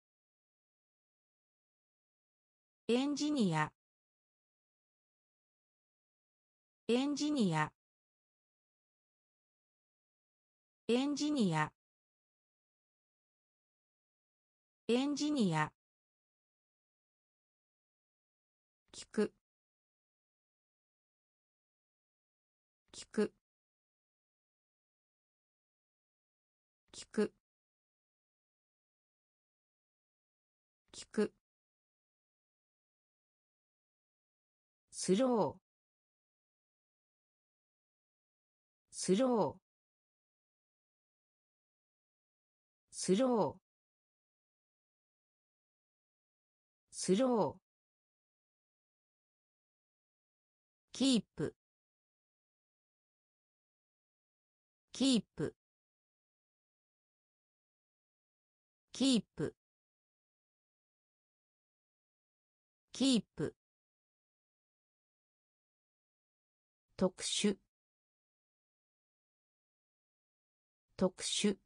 エンジニア、エンジニア、エンジニア、エンジニア、聞く、聞く、聞く、聞く、スロー、スロー、スロー、スロー、キープ、キープ、キープ、キープ、特殊、特殊、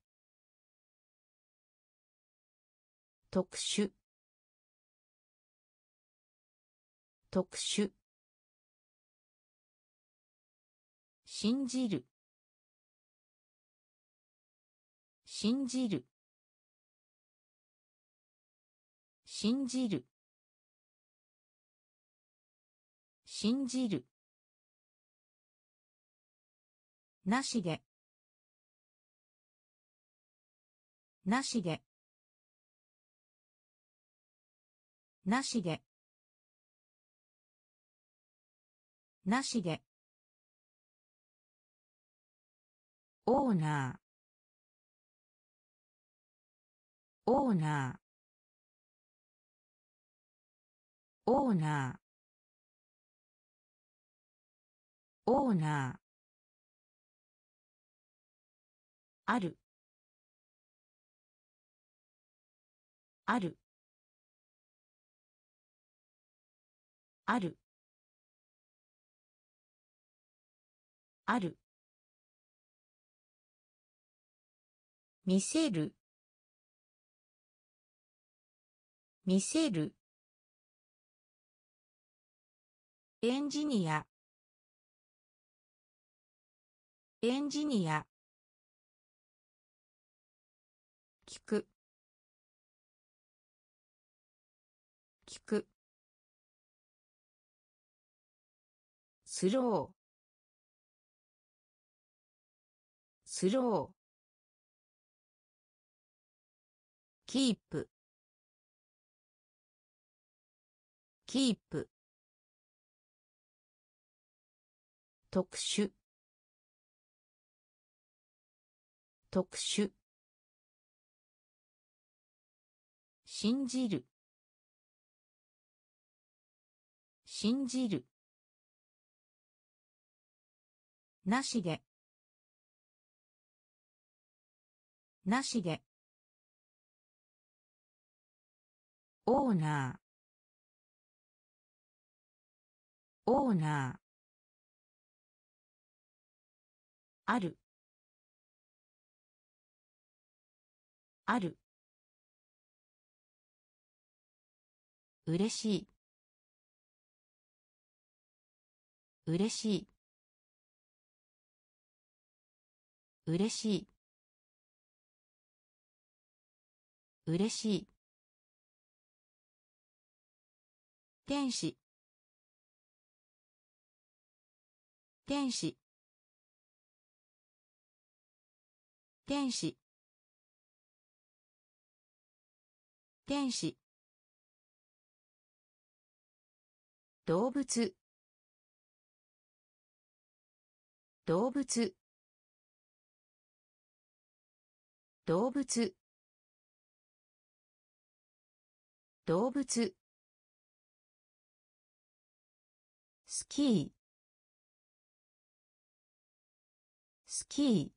特殊、特殊、信じる、信じる、信じる、信じる、なしで、なしで、 なしげ、なしげ、オーナー、オーナー、オーナー、オーナー、ある、ある、ある、ある、見せる、見せる、エンジニア、エンジニア、聞く、聞く、スロー、スロー、キープ、キープ、特殊、特殊、信じる、信じる、なしげ、なしげ、オーナー、オーナー、ある、ある、うれしい、うれしい、うれしい、うれしい、天使、天使、天使、天使、動物、動物、動物、動物、スキー、スキー、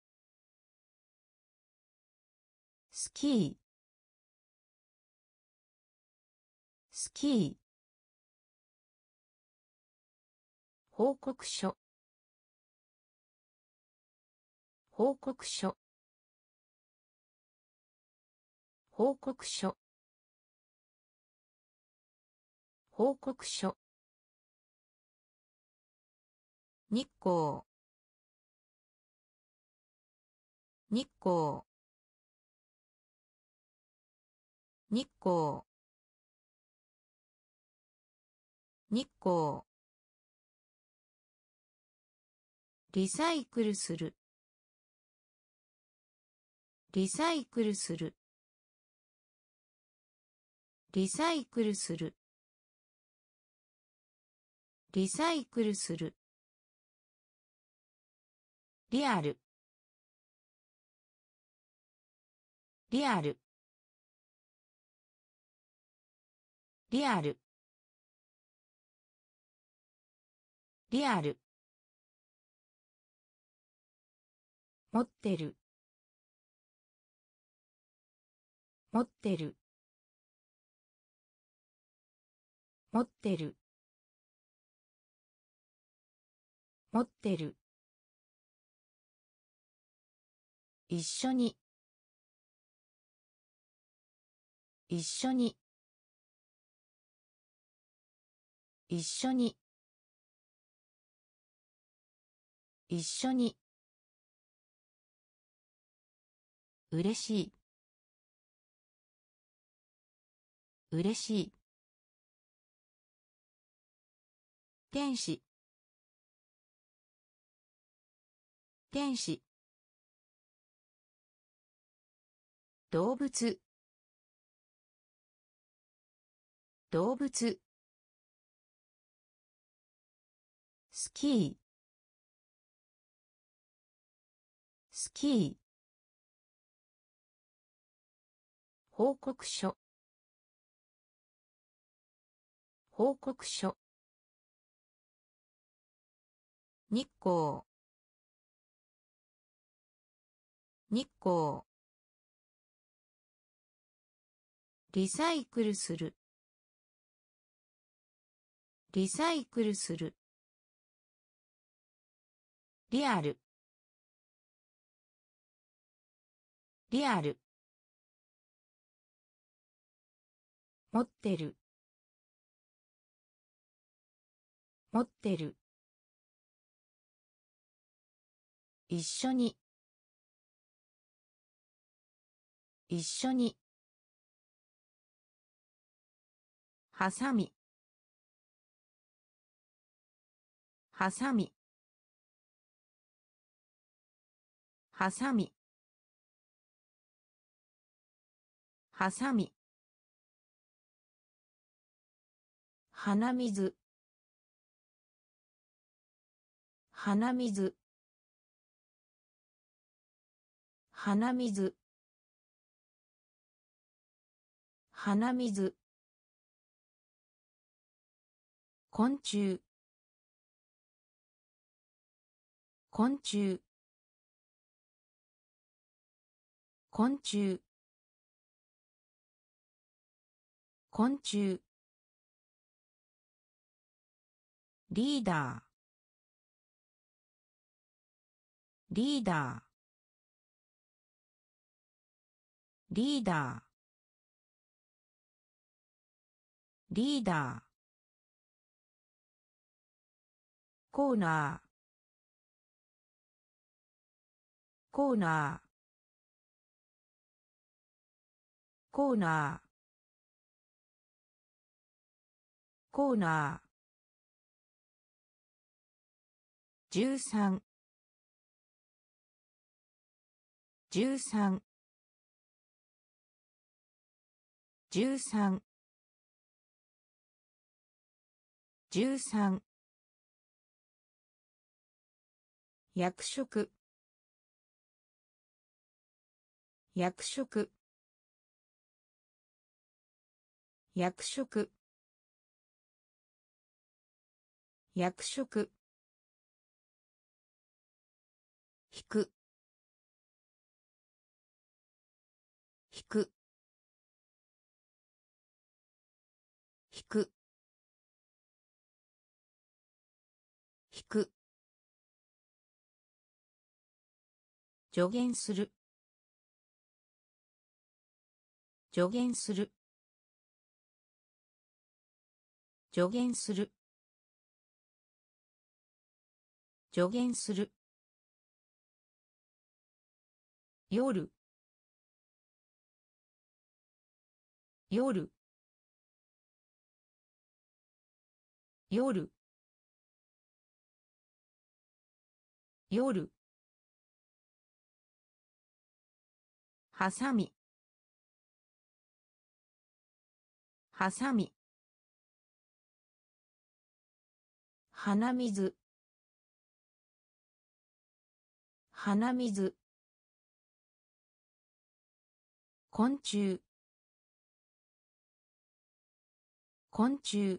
スキー、スキー、報告書、報告書、報告書、報告書、日光、日光、日光、日光、リサイクルする、リサイクルする、リサイクルする、リサイクルする、リアル、リアル、リアル、リアル、持ってる、持ってる、持ってる、持ってる、一緒に、一緒に、一緒に、一緒に、うれしい、うれしい、天使、天使、動物、 動物スキースキー報告書報告書日光日光リサイクルするリサイクルするリアルリアル持ってる持ってる一緒に一緒にハサミハサミハサミハサミ鼻水鼻水鼻水鼻水昆虫昆虫昆虫昆虫リーダーリーダーリーダーリーダーコーナーコーナーコーナーコーナー13 13 13 13役職役職役職役職引く引く引く引く助言する助言する助言する助言する夜夜夜夜ハサミハサミ鼻水鼻水昆虫昆虫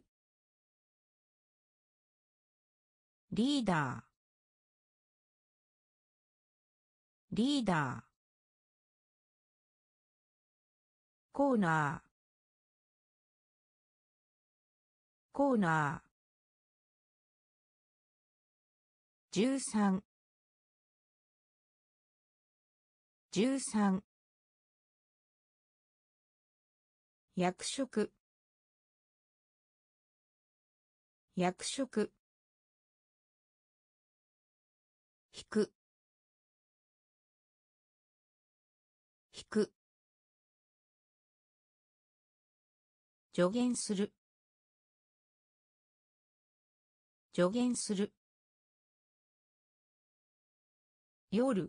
リーダーリーダーコーナーコーナー13 13役職役職引く引く助言する助言する夜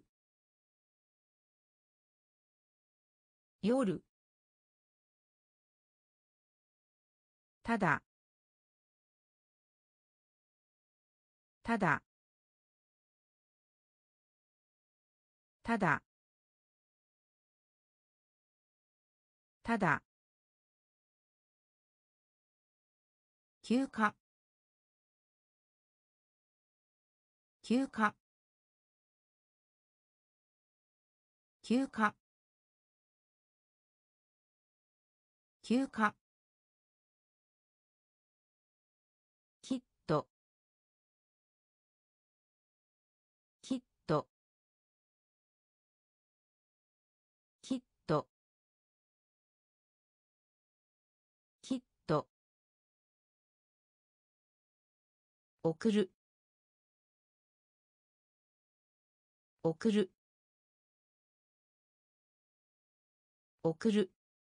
夜ただただただただ休暇休暇休暇休暇きっときっときっときっと送る送る送る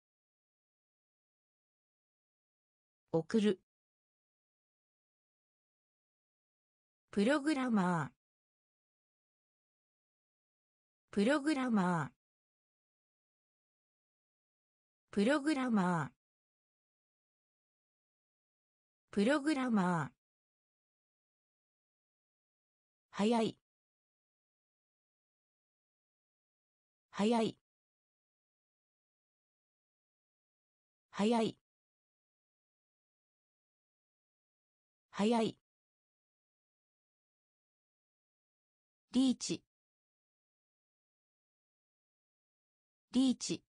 送るプログラマープログラマープログラマープログラマー早い早い早い早いリーチリーチ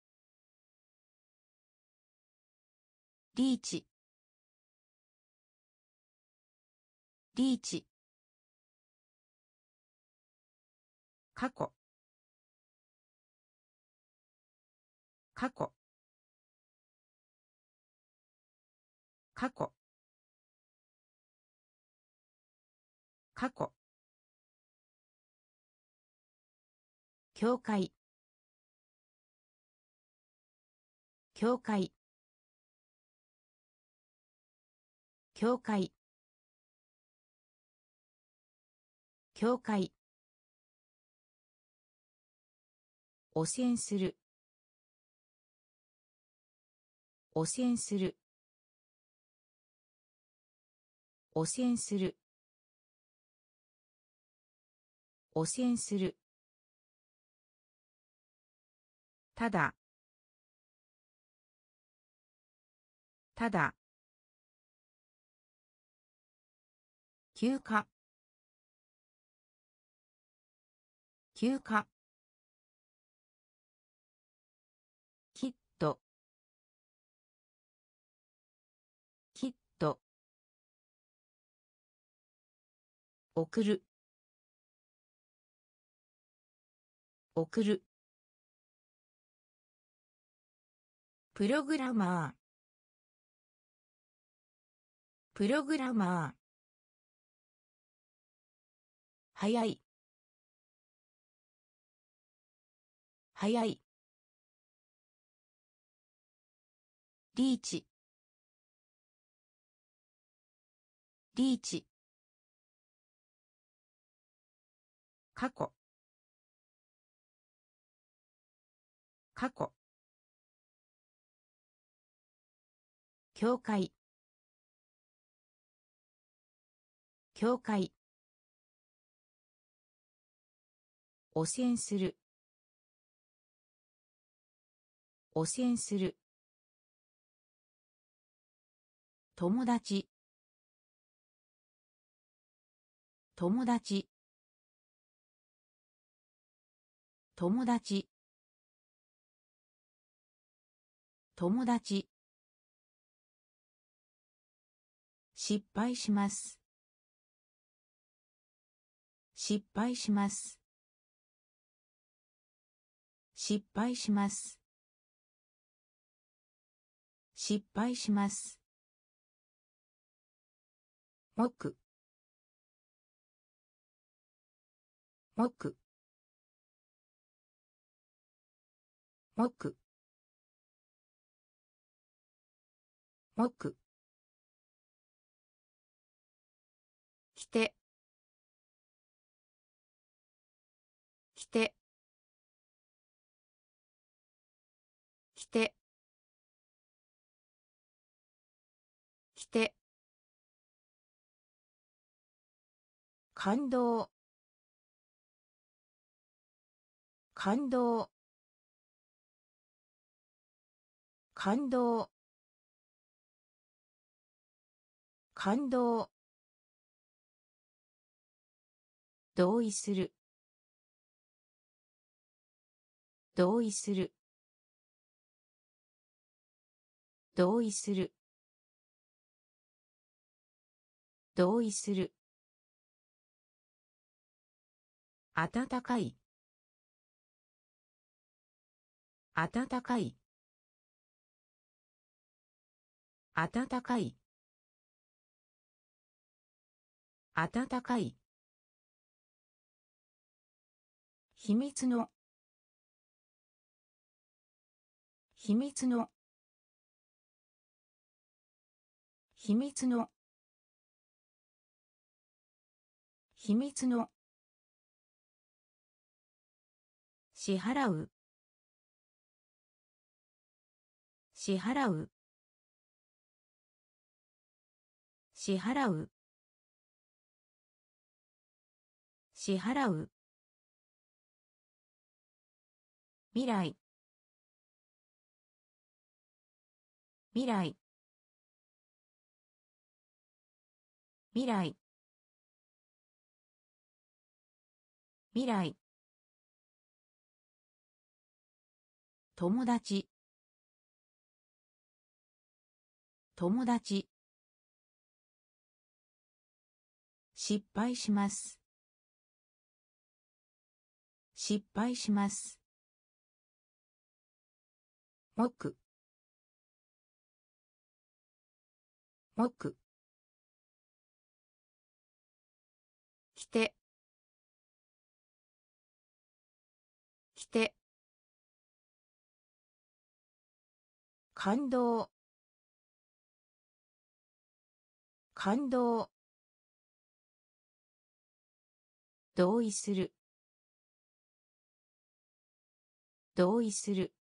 リーチリーチ過去過去過去過去教会教会教会教会汚染する汚染する汚染する汚染するただただ休暇休暇きっときっと送る送るプログラマープログラマー早い早いリーチリーチ過去過去教会教会汚染する汚染する友達友達友達友達失敗します失敗します失敗します失敗しますもくもくもくもく来て来て来てて、感動、感動、感動、感動、同意する、同意する、同意する、同意する、暖かい、暖かい、暖かい、暖かい、秘密の、秘密の、秘密の、秘密の、支払う、支払う、支払う、支払う、未来、未来、未来、未来、友達、友達、失敗します、失敗します、木、木、来て、来て、感動、感動、同意する、同意する、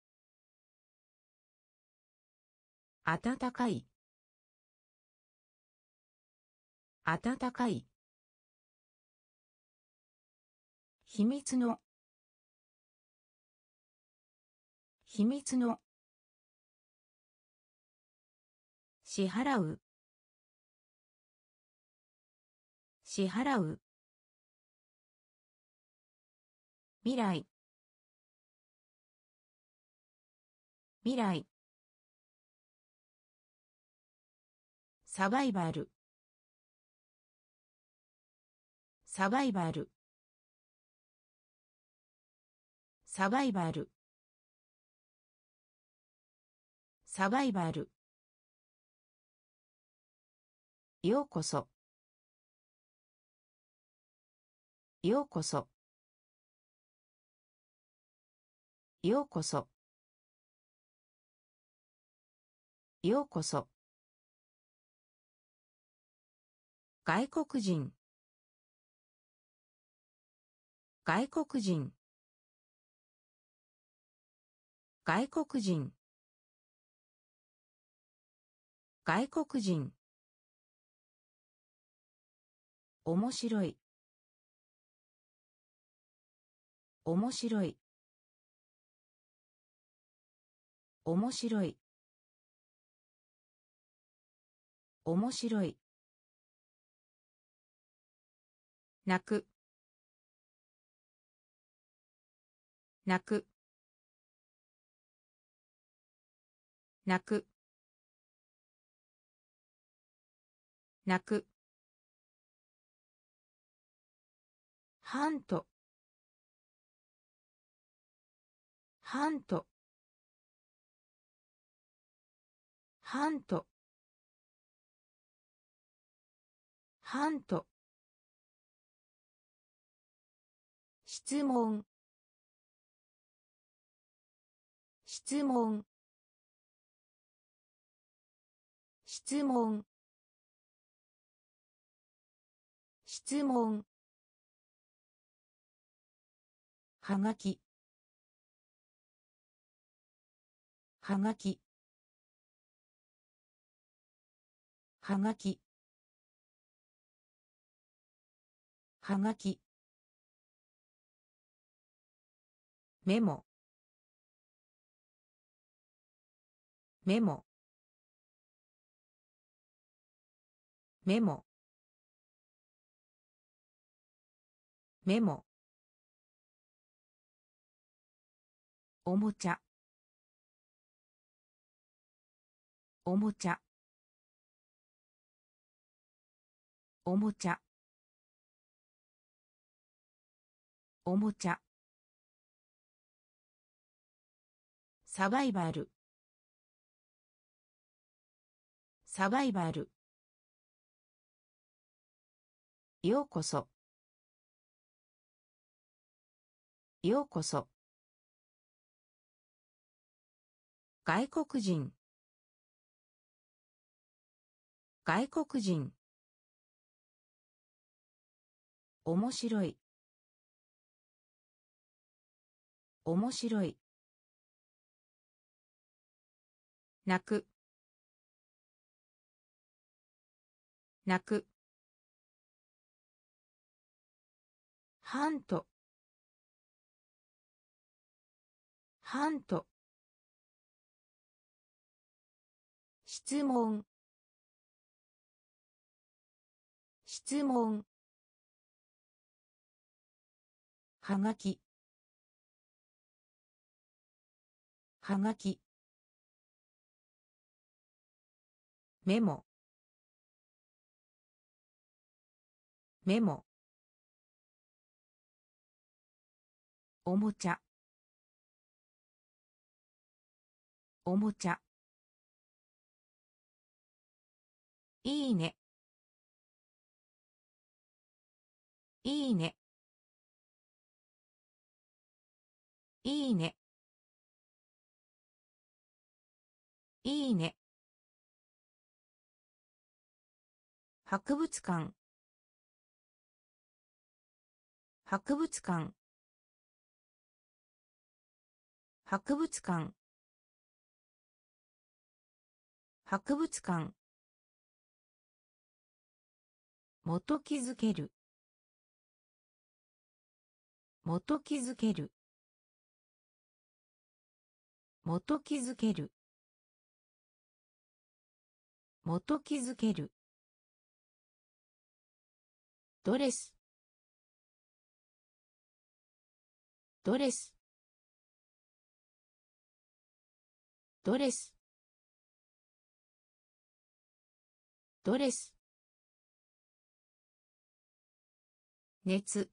暖かい、暖かい、秘密の、秘密の、支払う、支払う、未来、未来、サバイバル、サバイバル、サバイバル、サバイバル、ようこそ、ようこそ、ようこそ、ようこそ、外国人、外国人、外国人、外国人、面白い、面白い、面白い、面白い、泣く、泣く、泣く、泣く、ハント、ハント、ハント、ハント、質問、質問、質問、質問、はがき、はがき、 はがきはがきメモメモメモメモおもちゃおもちゃおもちゃおもちゃサバイバルサバイバルようこそようこそ外国人外国人面白い面白い泣く泣くハントハント質問質問はがきはがきメモメモおもちゃおもちゃいいねいいねいいねいいね博物館博物館博物館博物館元気づける元気づける元気づける元気づけるドレスドレスドレスドレス熱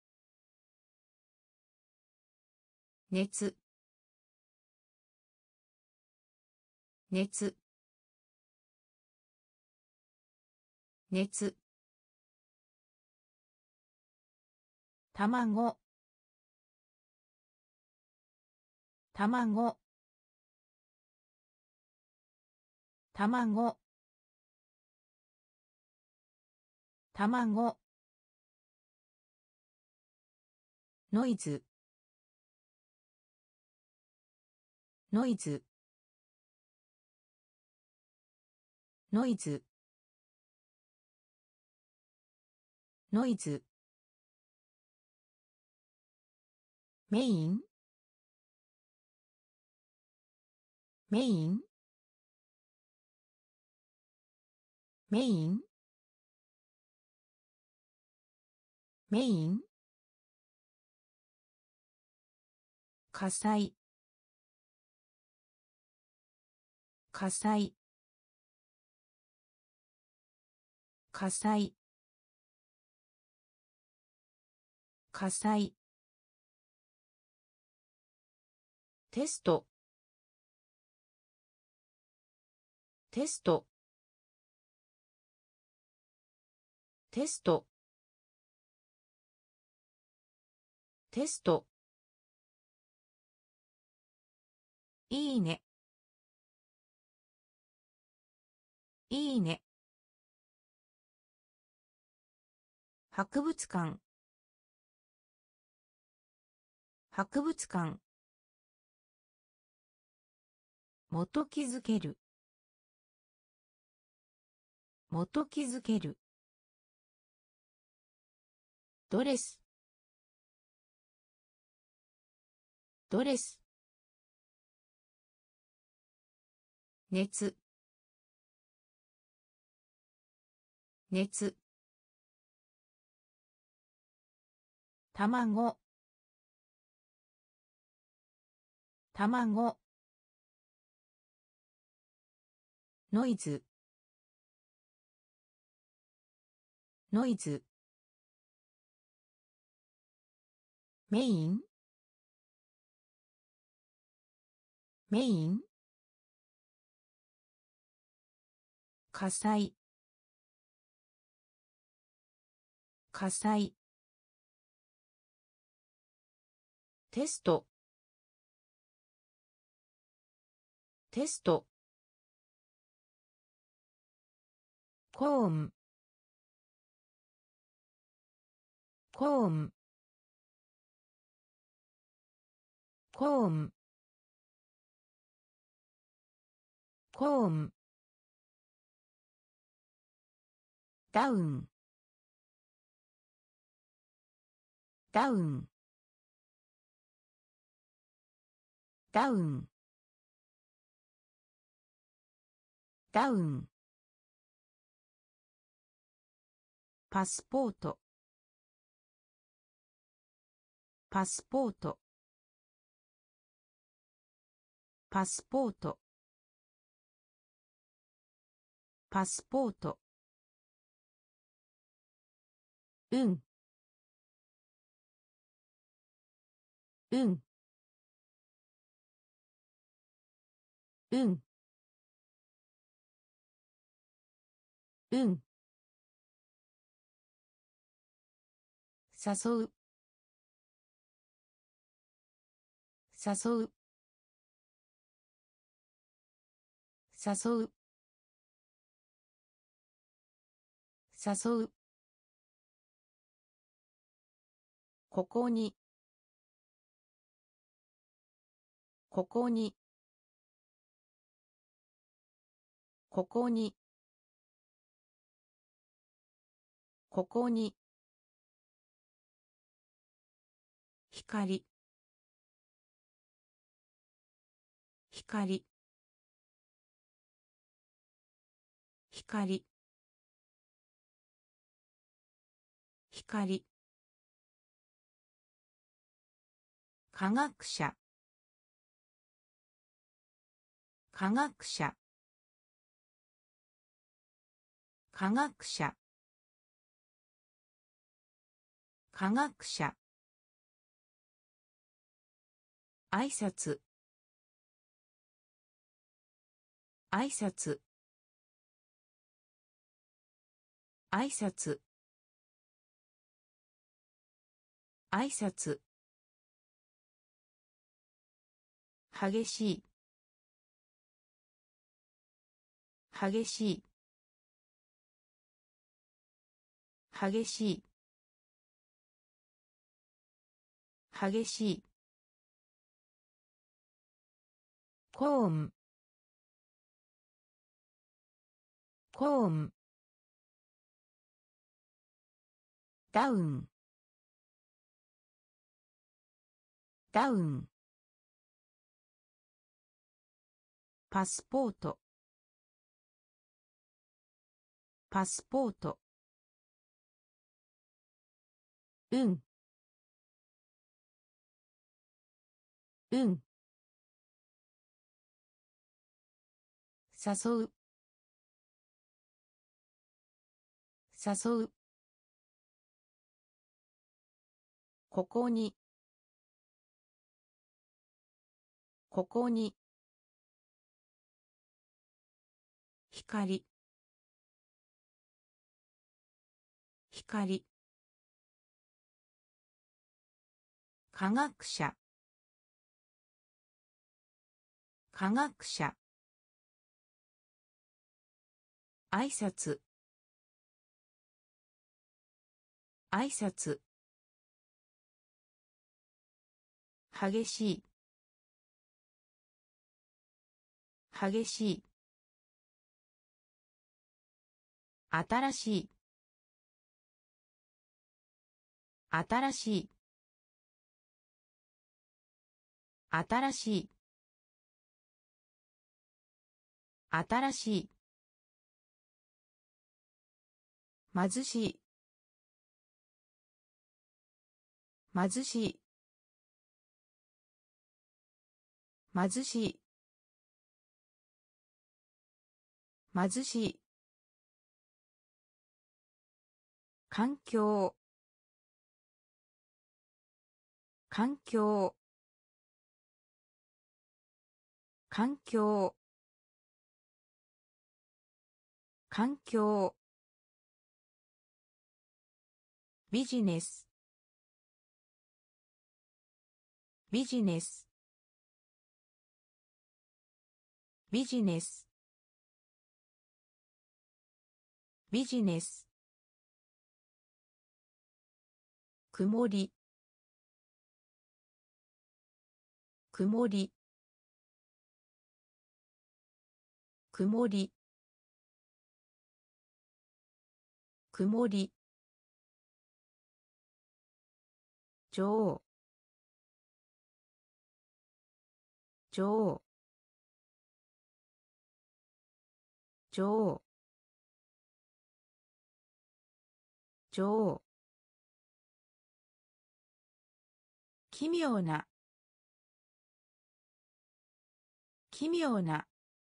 熱熱熱卵卵卵卵ノイズノイズノイズノイズメインメインメインメイン火災火災火災火災テストテストテストテストいいねいいね博物館博物館元気づける基づける。ドレス。ドレス。熱。熱。卵。卵。ノイズ。ノイズ。メイン。メイン。火災。火災。テスト。テスト。コーン。コーン。コーン。コーン。ダウン。ダウン。ダウン。ダウン。パスポート。パスポート。パスポート。パスポート。うん。うん。うん。うん。誘う。誘う。誘う。誘う。ここに。ここに。ここに。ここに。光。光。光。光。科学者。科学者。科学者。科学者。挨拶。挨拶。挨拶。挨拶。激しい。激しい。激しい。激しい。コーン。コーン。ダウン。ダウン。パスポート。パスポート。うん。うん。誘う。誘う。ここに。ここに。光。光。科学者。科学者。挨拶。挨拶。激しい。激しい。 新しい新しい新しい新しい貧しい貧しい貧しい貧しい環境環境環境環境ビジネスビジネスビジネスビジネス曇り曇り曇り曇り女王女王女王女王奇妙な奇妙な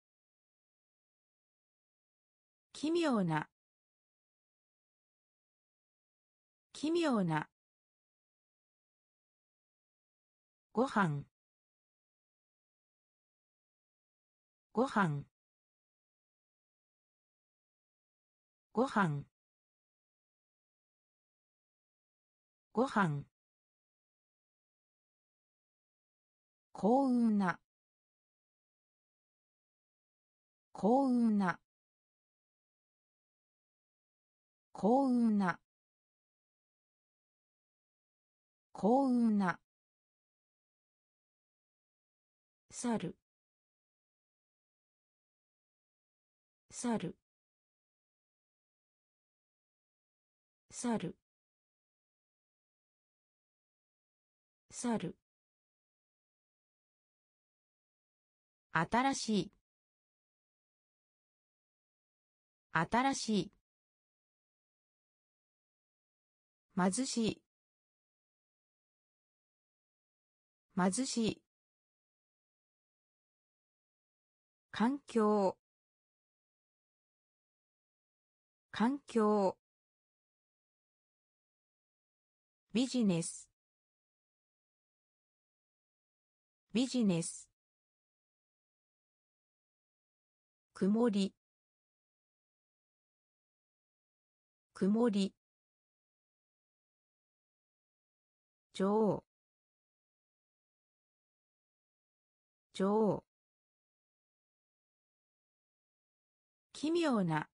奇妙な奇妙なご飯ご飯ご飯ご飯幸運な幸運な幸運な幸運な猿猿猿猿新しい新しい貧しい貧しい環境環境ビジネスビジネス曇り曇り女王女王奇妙な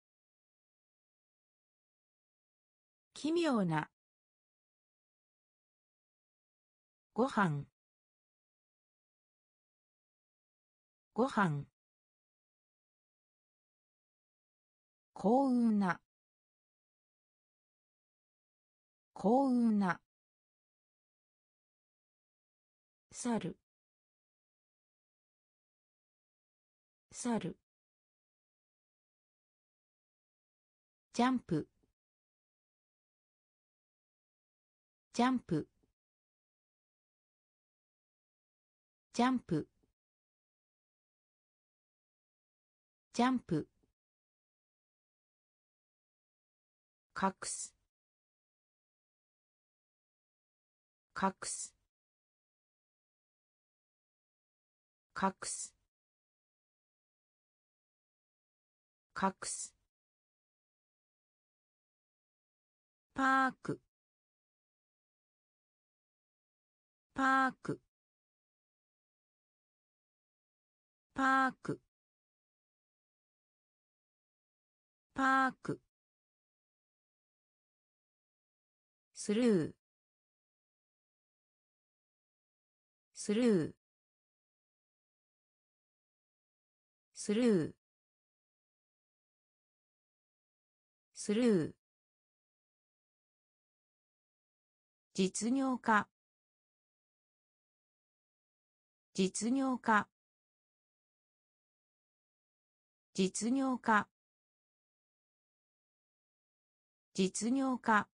奇妙なご飯ご飯幸運な幸運な猿猿ジャンプジャンプジャンプジャンプ隠す隠す隠す隠すパークパークパークパークスルースルースルースルー実業家実業家実業家実業家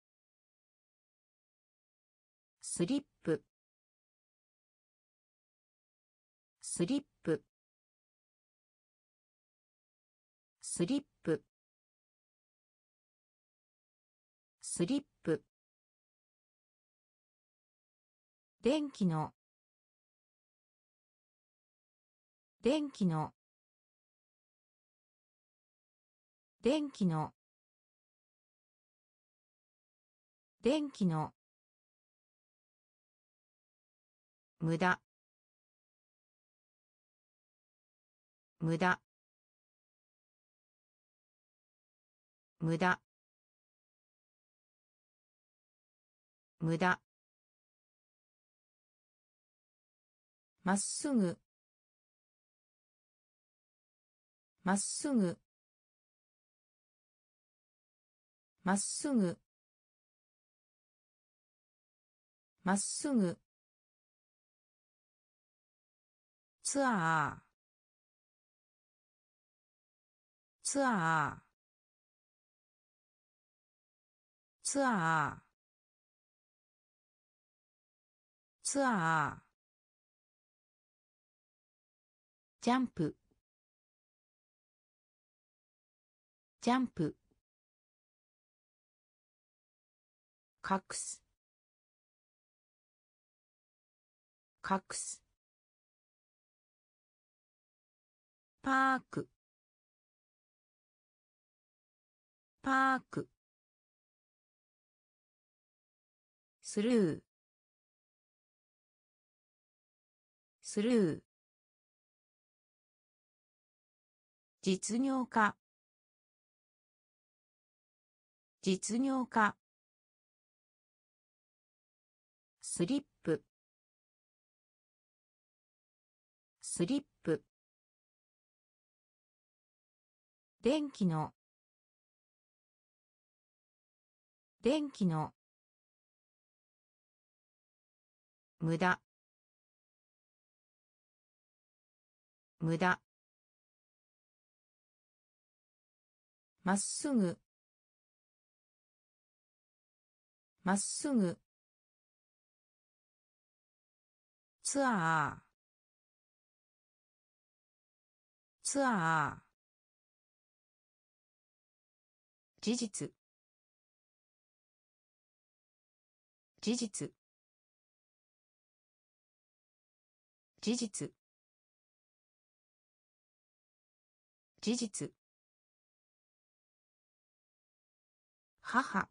スリップスリップスリップスリップ電気の電気の電気の電気の無駄無駄無駄無駄まっすぐまっすぐまっすぐまっすぐツアーツアーツアーツアージャンプジャンプ隠す隠すパークパークスルースルー実業家実業家スリップスリップ電気の電気の無駄無駄まっすぐまっすぐツアーツアー事実事実事実事実母母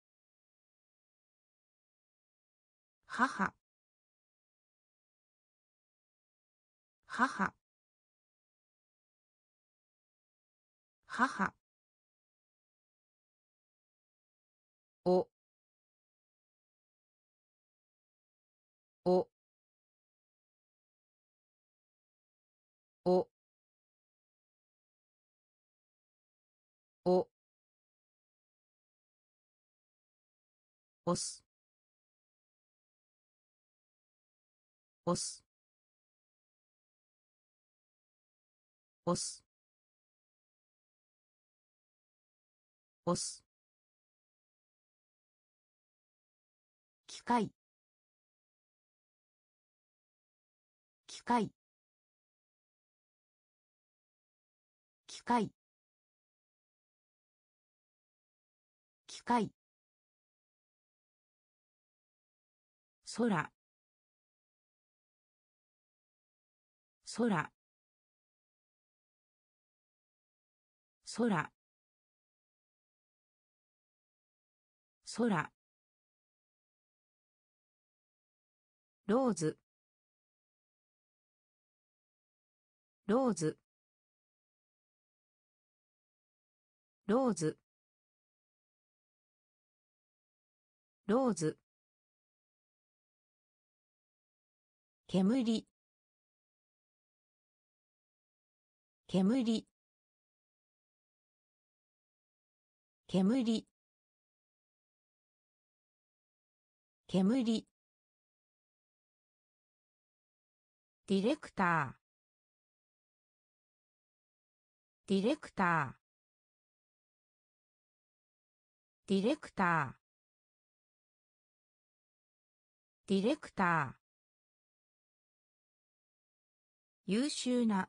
母母おおおお押す押す押す押す機械機械機械機械空空空空ローズローズローズローズ煙煙煙煙ディレクターディレクターディレクターディレクター優秀な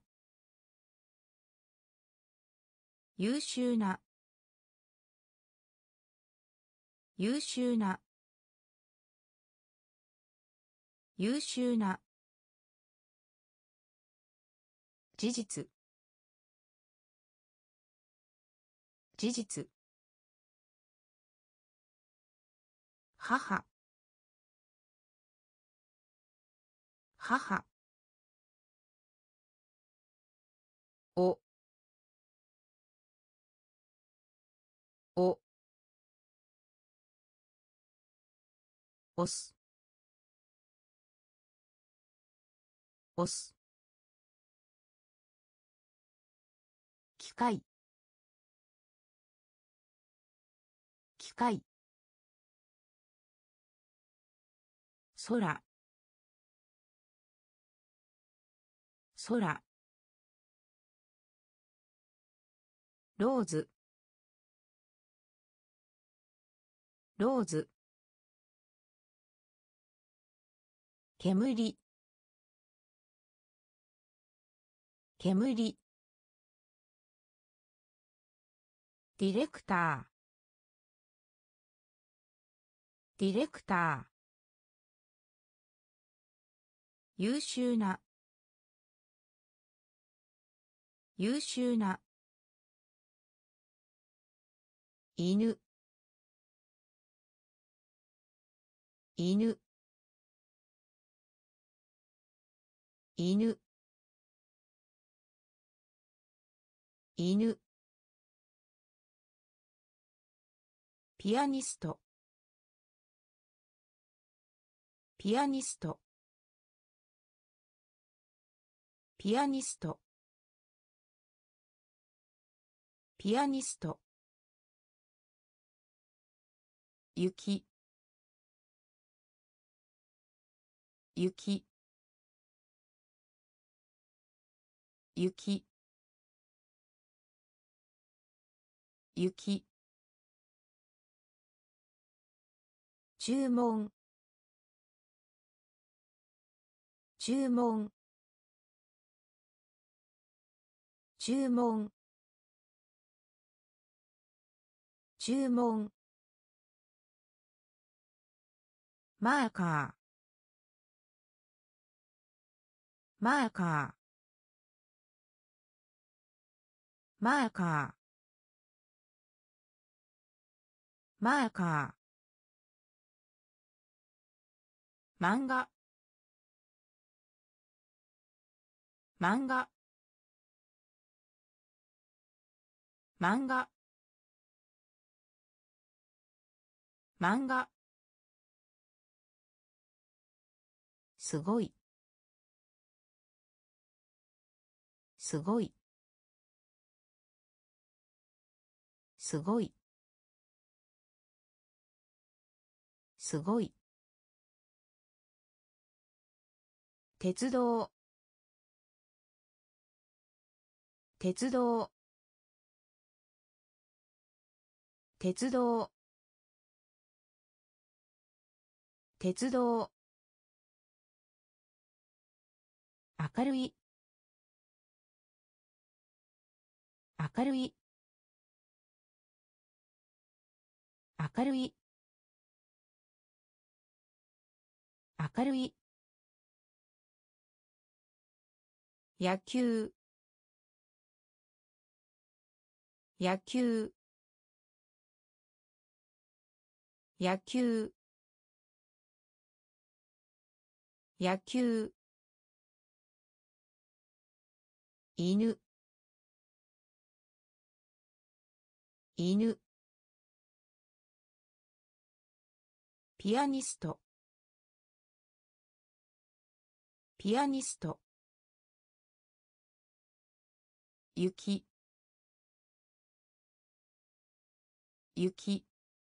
優秀な優秀な優秀な事実事実母母おお押す押す機械機械空空ローズローズ煙煙ディレクターディレクター優秀な優秀な犬犬犬犬ピアニストピアニストピアニストピアニスト雪雪雪雪注文注文注文注文マーカーマーカーマーカーマーカー漫画漫画漫画漫画すごいすごいすごいすごい鉄道鉄道鉄道鉄道明るい明るい明るい明るい野球野球野球野球犬犬ピアニストピアニスト雪雪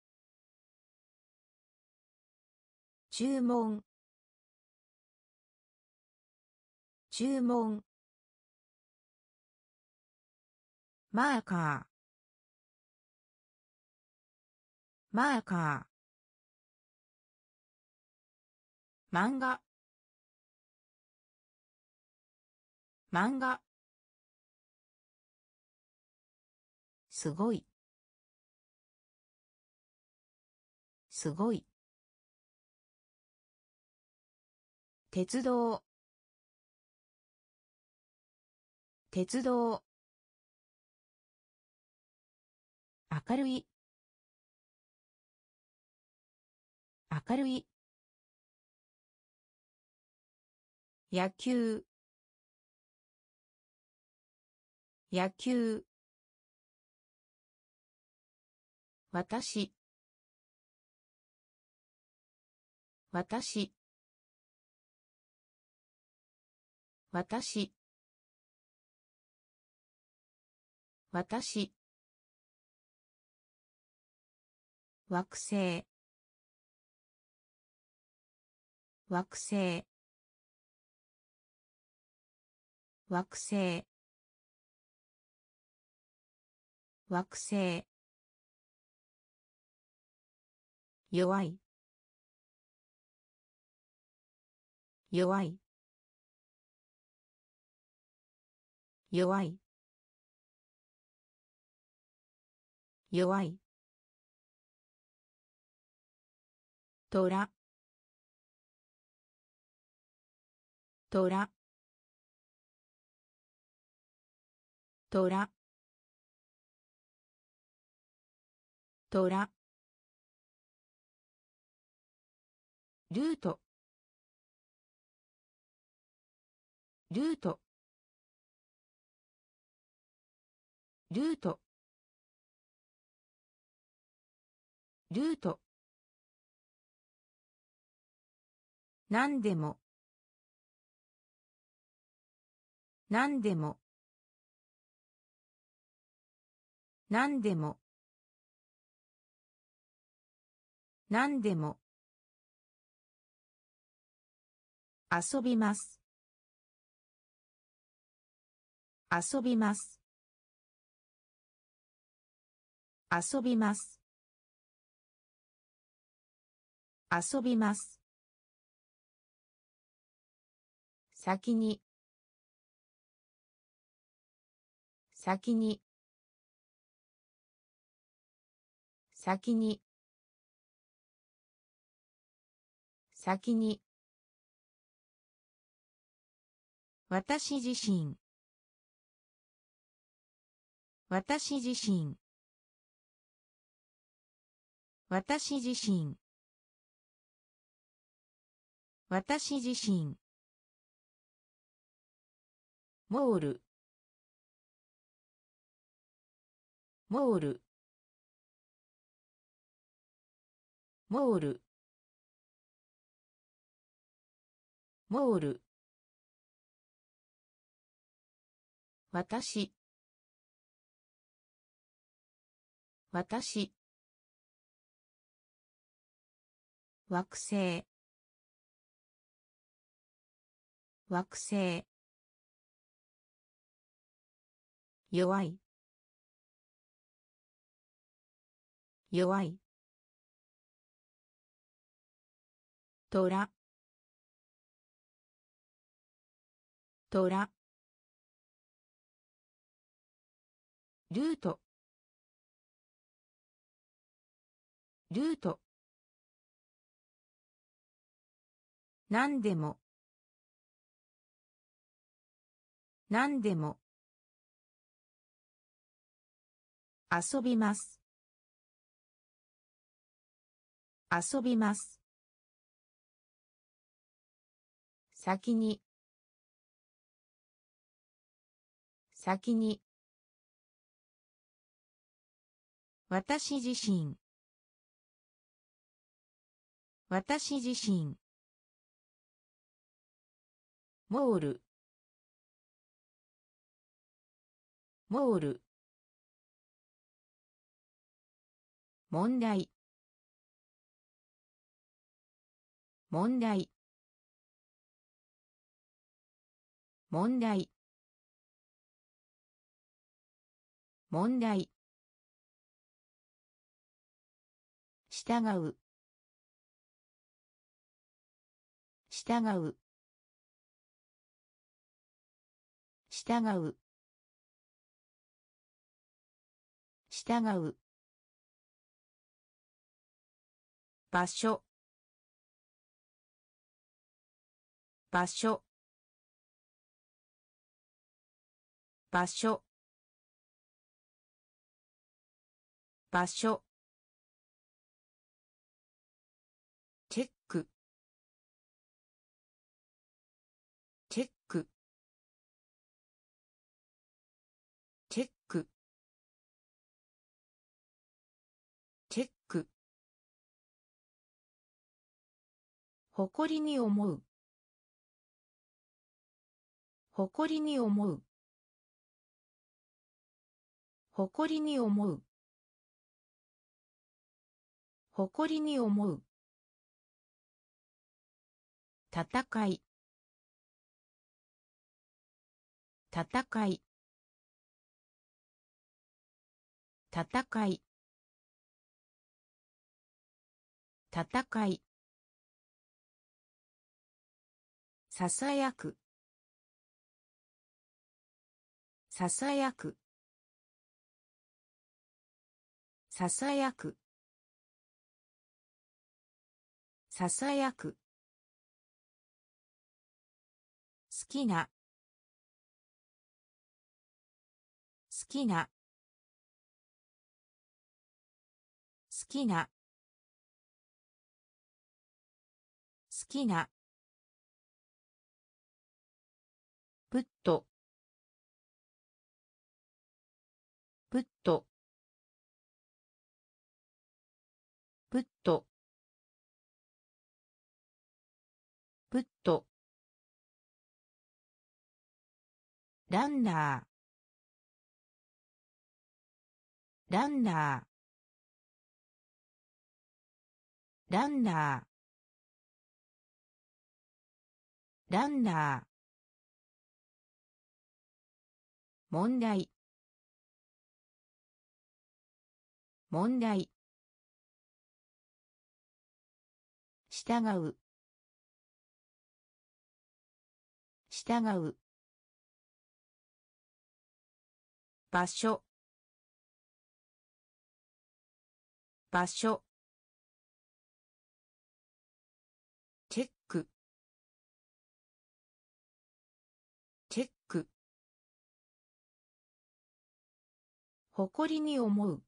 注文注文マーカーマーカー漫画漫画すごいすごい鉄道鉄道明るい明るい野球野球私私私私惑星惑星惑星惑星弱い弱い弱い弱いトラトラトラトラルートルートルートルート何でも何でも何でも何でも遊びます遊びます遊びます遊びます先に先に先に先に私自身私自身私自身私自身モールモールモールモール私私惑星惑星弱い弱いトラトラルートルート何でも何でも遊びます遊びます先に先に私自身私自身モールモール問題問題問題問題従う従う従う従う場所場所場所場所チェックチェックチェックチェック誇りに思う誇りに思う誇りに思う誇りに思う戦い戦い戦い戦いささやくささやくささやくささやく好きな好きな好きな好きなプットプットプットプットランナーランナーランナーランナー問題問題従う従う場所場所チェックチェック誇りに思う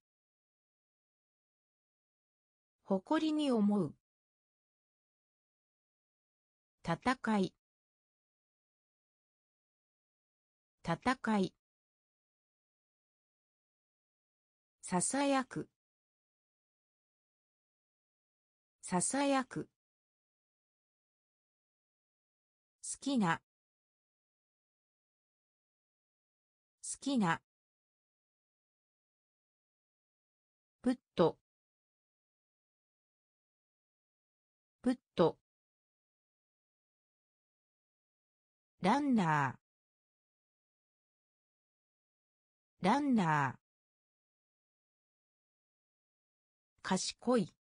誇りに思う戦い戦いささやくささやく好きな好きなプットプットランナーランナー賢い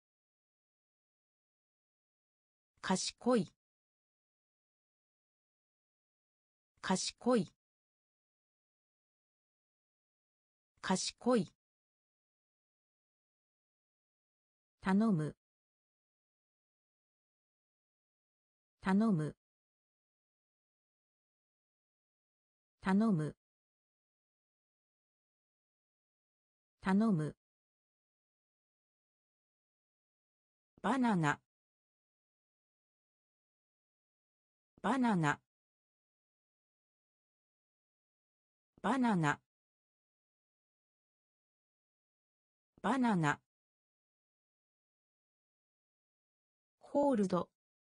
賢い賢い賢い頼む頼む頼む頼むバナナバナナバナナバナナホールド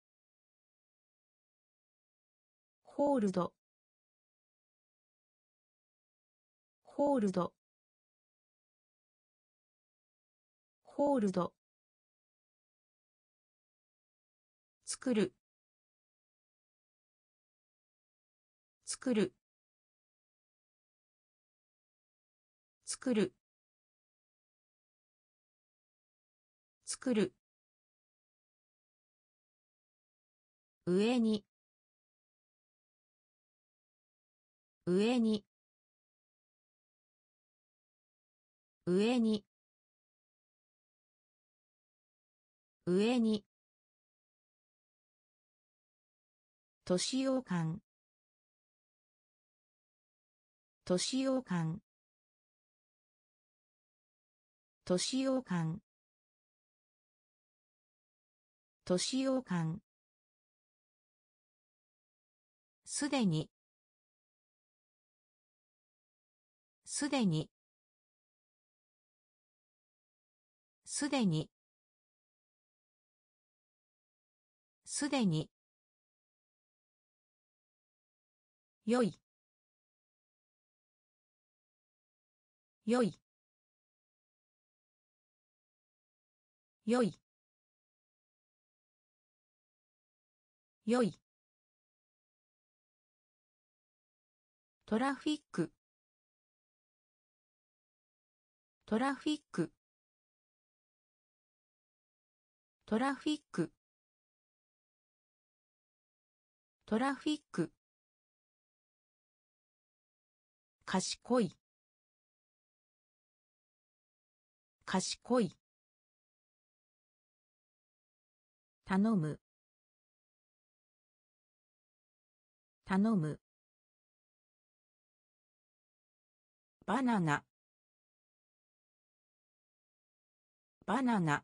ホールドホールドホールド、作る、作る、作る、作る、上に、上に、上に、上に、年用感、年用感、年用感、年用感、すでに、すでに、すでに、すでに、よい、よい、よい、よい、トラフィック、トラフィック、トラフィック、トラフィック、賢い、賢い、頼む、頼む、バナナ、バナナ、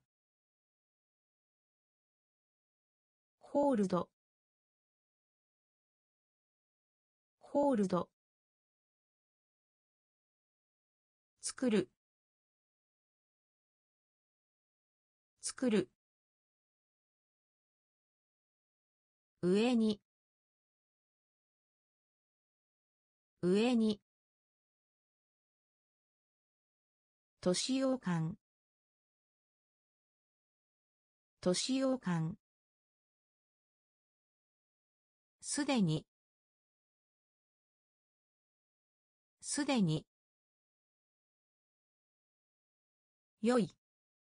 ホールド、ホールド、作る、作る、上に、上に、年用感、年用感、すでに、すでに、よい、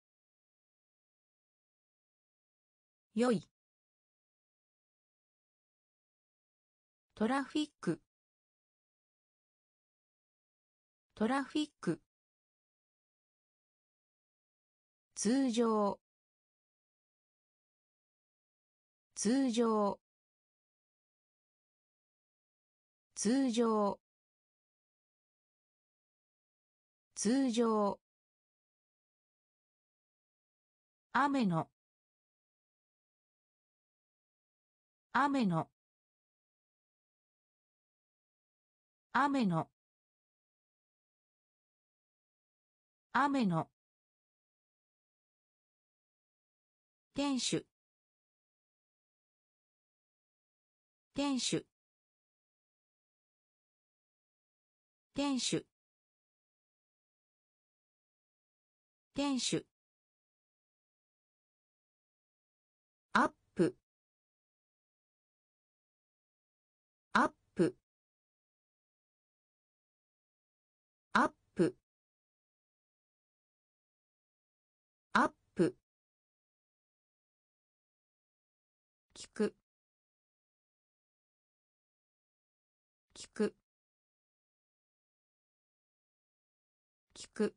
よい、トラフィック、トラフィック、通常、通常、通常、通常、雨の、雨の、雨の、雨の、店主、店主、店主、店主、アップ、アップ、アップ、アップ、聞く、聞く、聞く、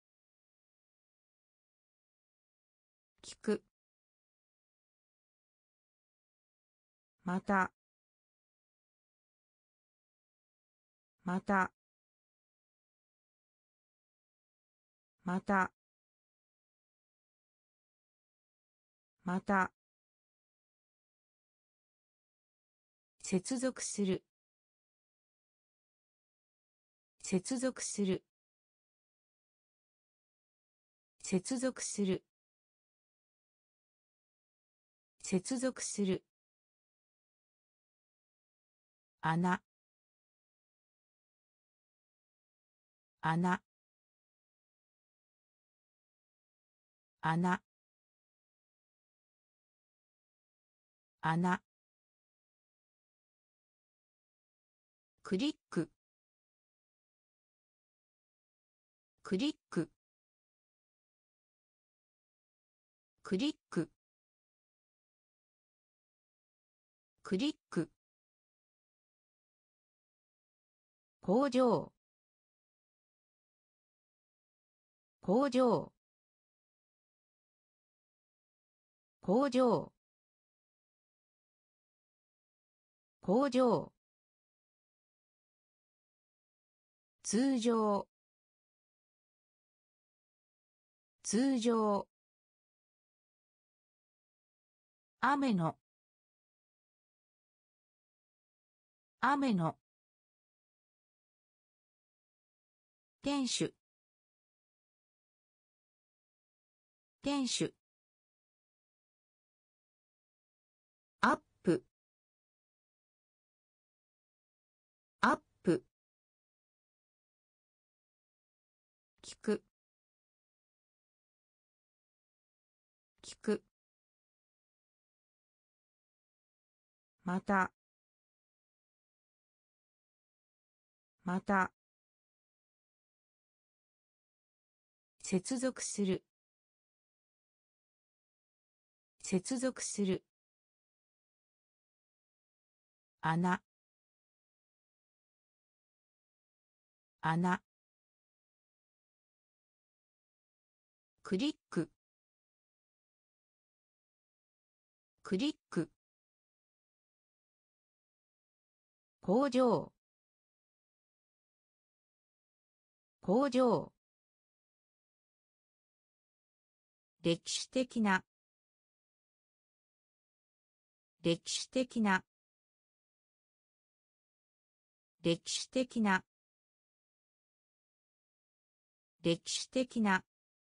聞く、また、また、また、また、接続する、接続する、接続する、接続する、穴、穴、 穴穴クリッククリッククリッククリック工場工場工場工場通常通常雨の雨の店主店主アップアップ聞く聞くまたまた接続する接続する穴穴クリッククリック工場工場歴史的な歴史的な歴史的な歴史的な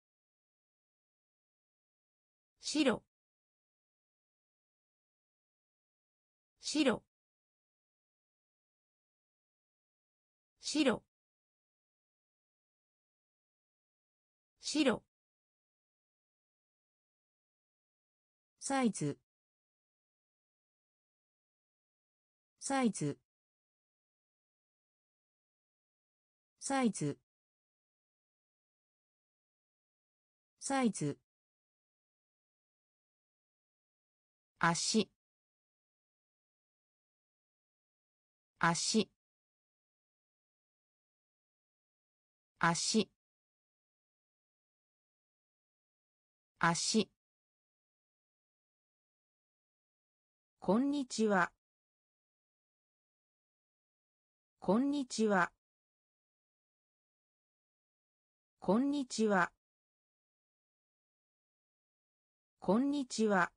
白白白白サイズサイズサイズサイズ足足足足こんにちはこんにちはこんにちはこんにちは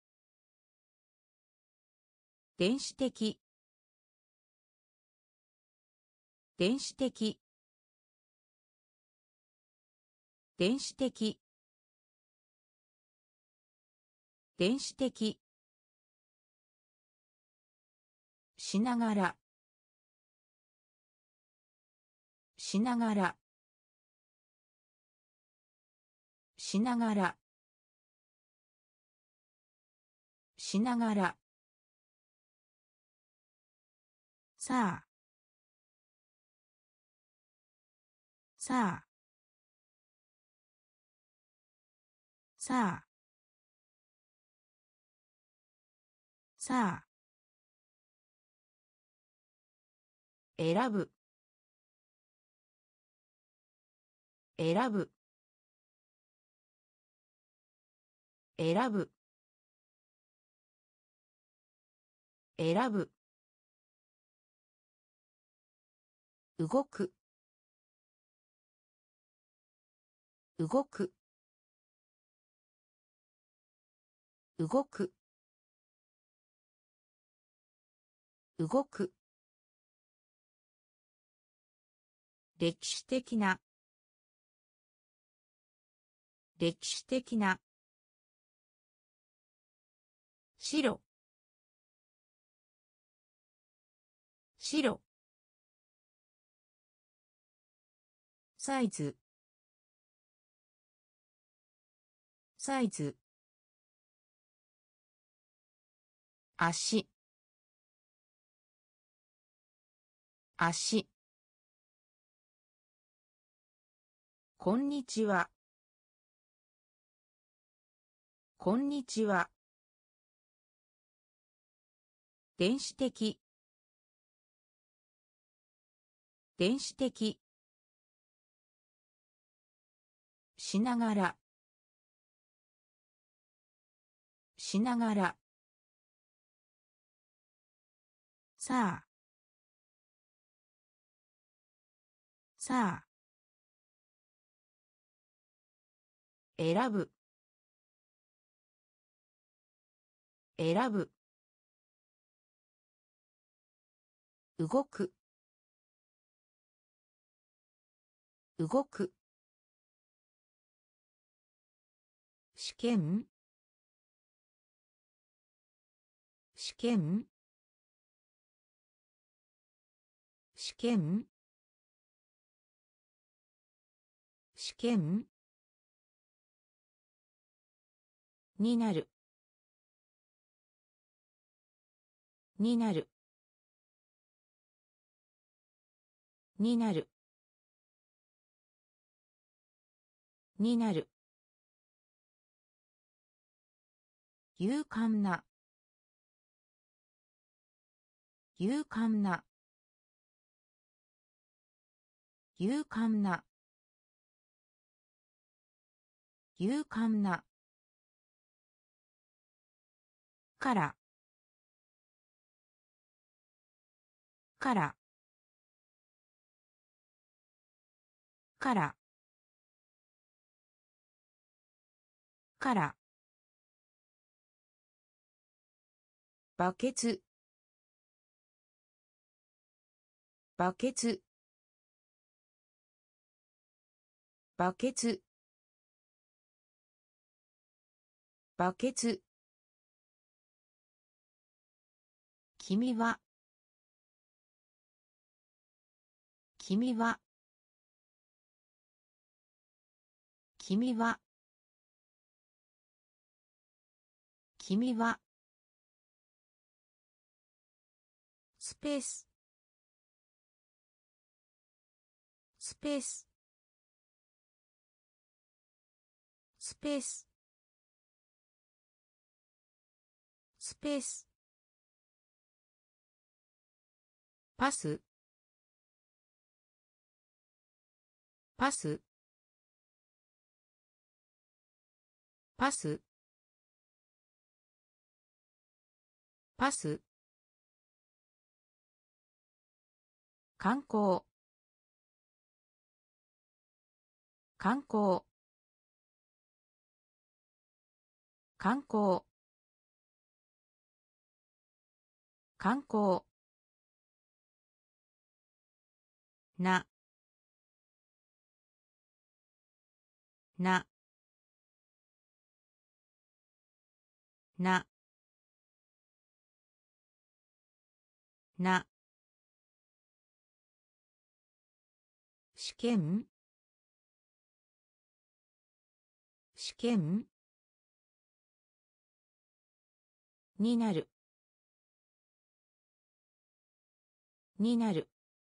電子的電子的電子的電子的しながらしながらしながらしながらさあさあさあさあ選ぶ選ぶ選ぶ選ぶ動く動く動く動く歴史的な歴史的な白白サイズサイズ、足、足、こんにちは、こんにちは。電子的、電子的。しながら、しながら。さあ、さあ。選ぶ、選ぶ。動く、動く。試験、試験、試験、試験。になる、になる、になる、になる。勇敢な、勇敢な、勇敢な、勇敢な。から、から、から、から。バケツ、バケツ、バケツ、バケツ。君は、君は、君は、君は。スペース、スペース、スペース、スペース。パス、パス、パス、パス。観光、観光、観光、観光。な、な、な、な。試験、試験。になる、になる。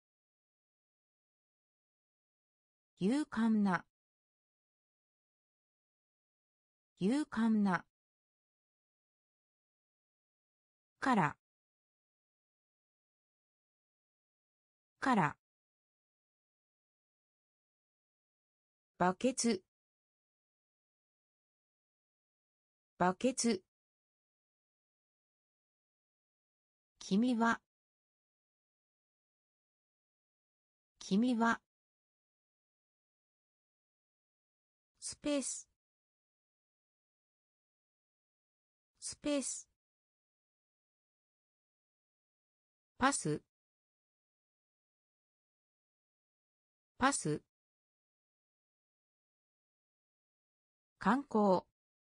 勇敢な、勇敢な。から、から。バケツ、バケツ。君は、君は。スペース、スペース。パス、パス。観光、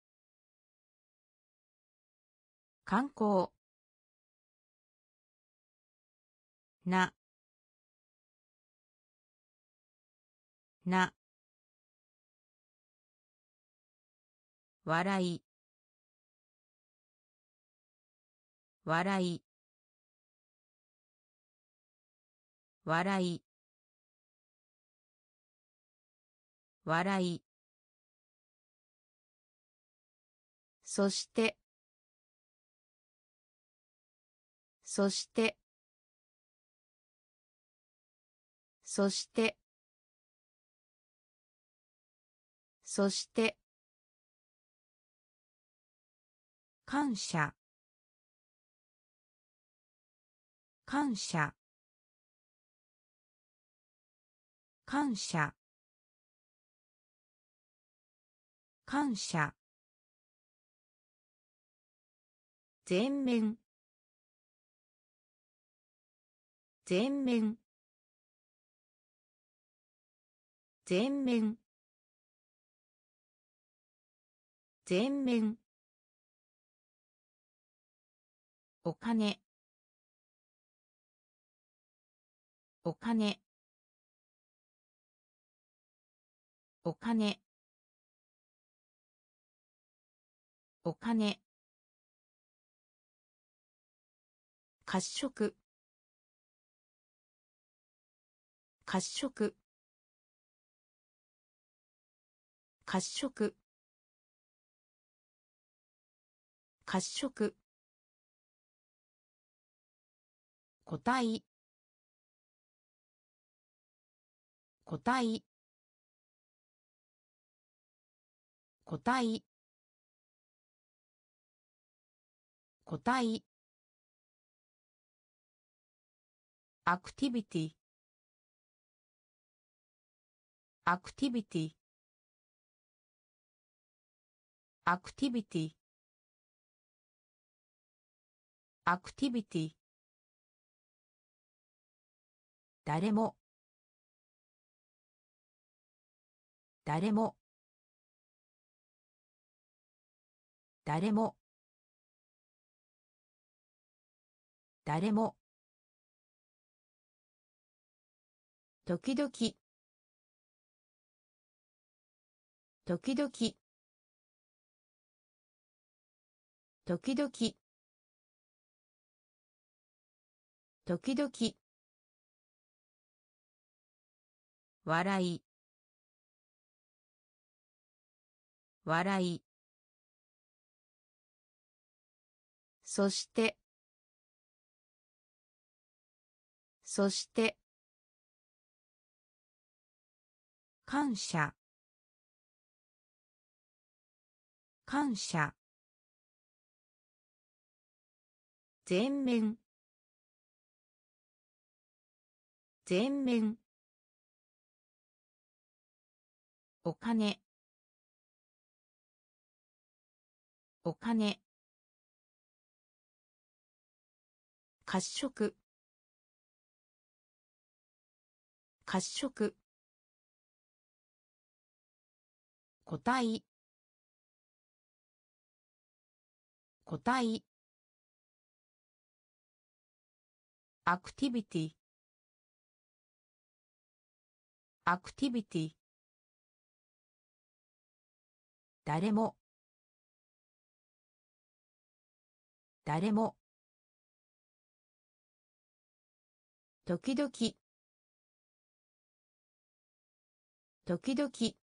観光。な、な。 笑い笑い笑い笑いそしてそしてそしてそして感謝感謝感謝感謝全面全面全面全面お金お金お金お金褐色褐色褐色褐色個体個体個体個体アクティビティアクティビティアクティビティアクティビティ誰も誰も誰も誰も時々時々時々時々笑い笑いそしてそして感謝感謝全面全面お金お金褐色褐色個体個体アクティビティアクティビティ誰も誰も時々時々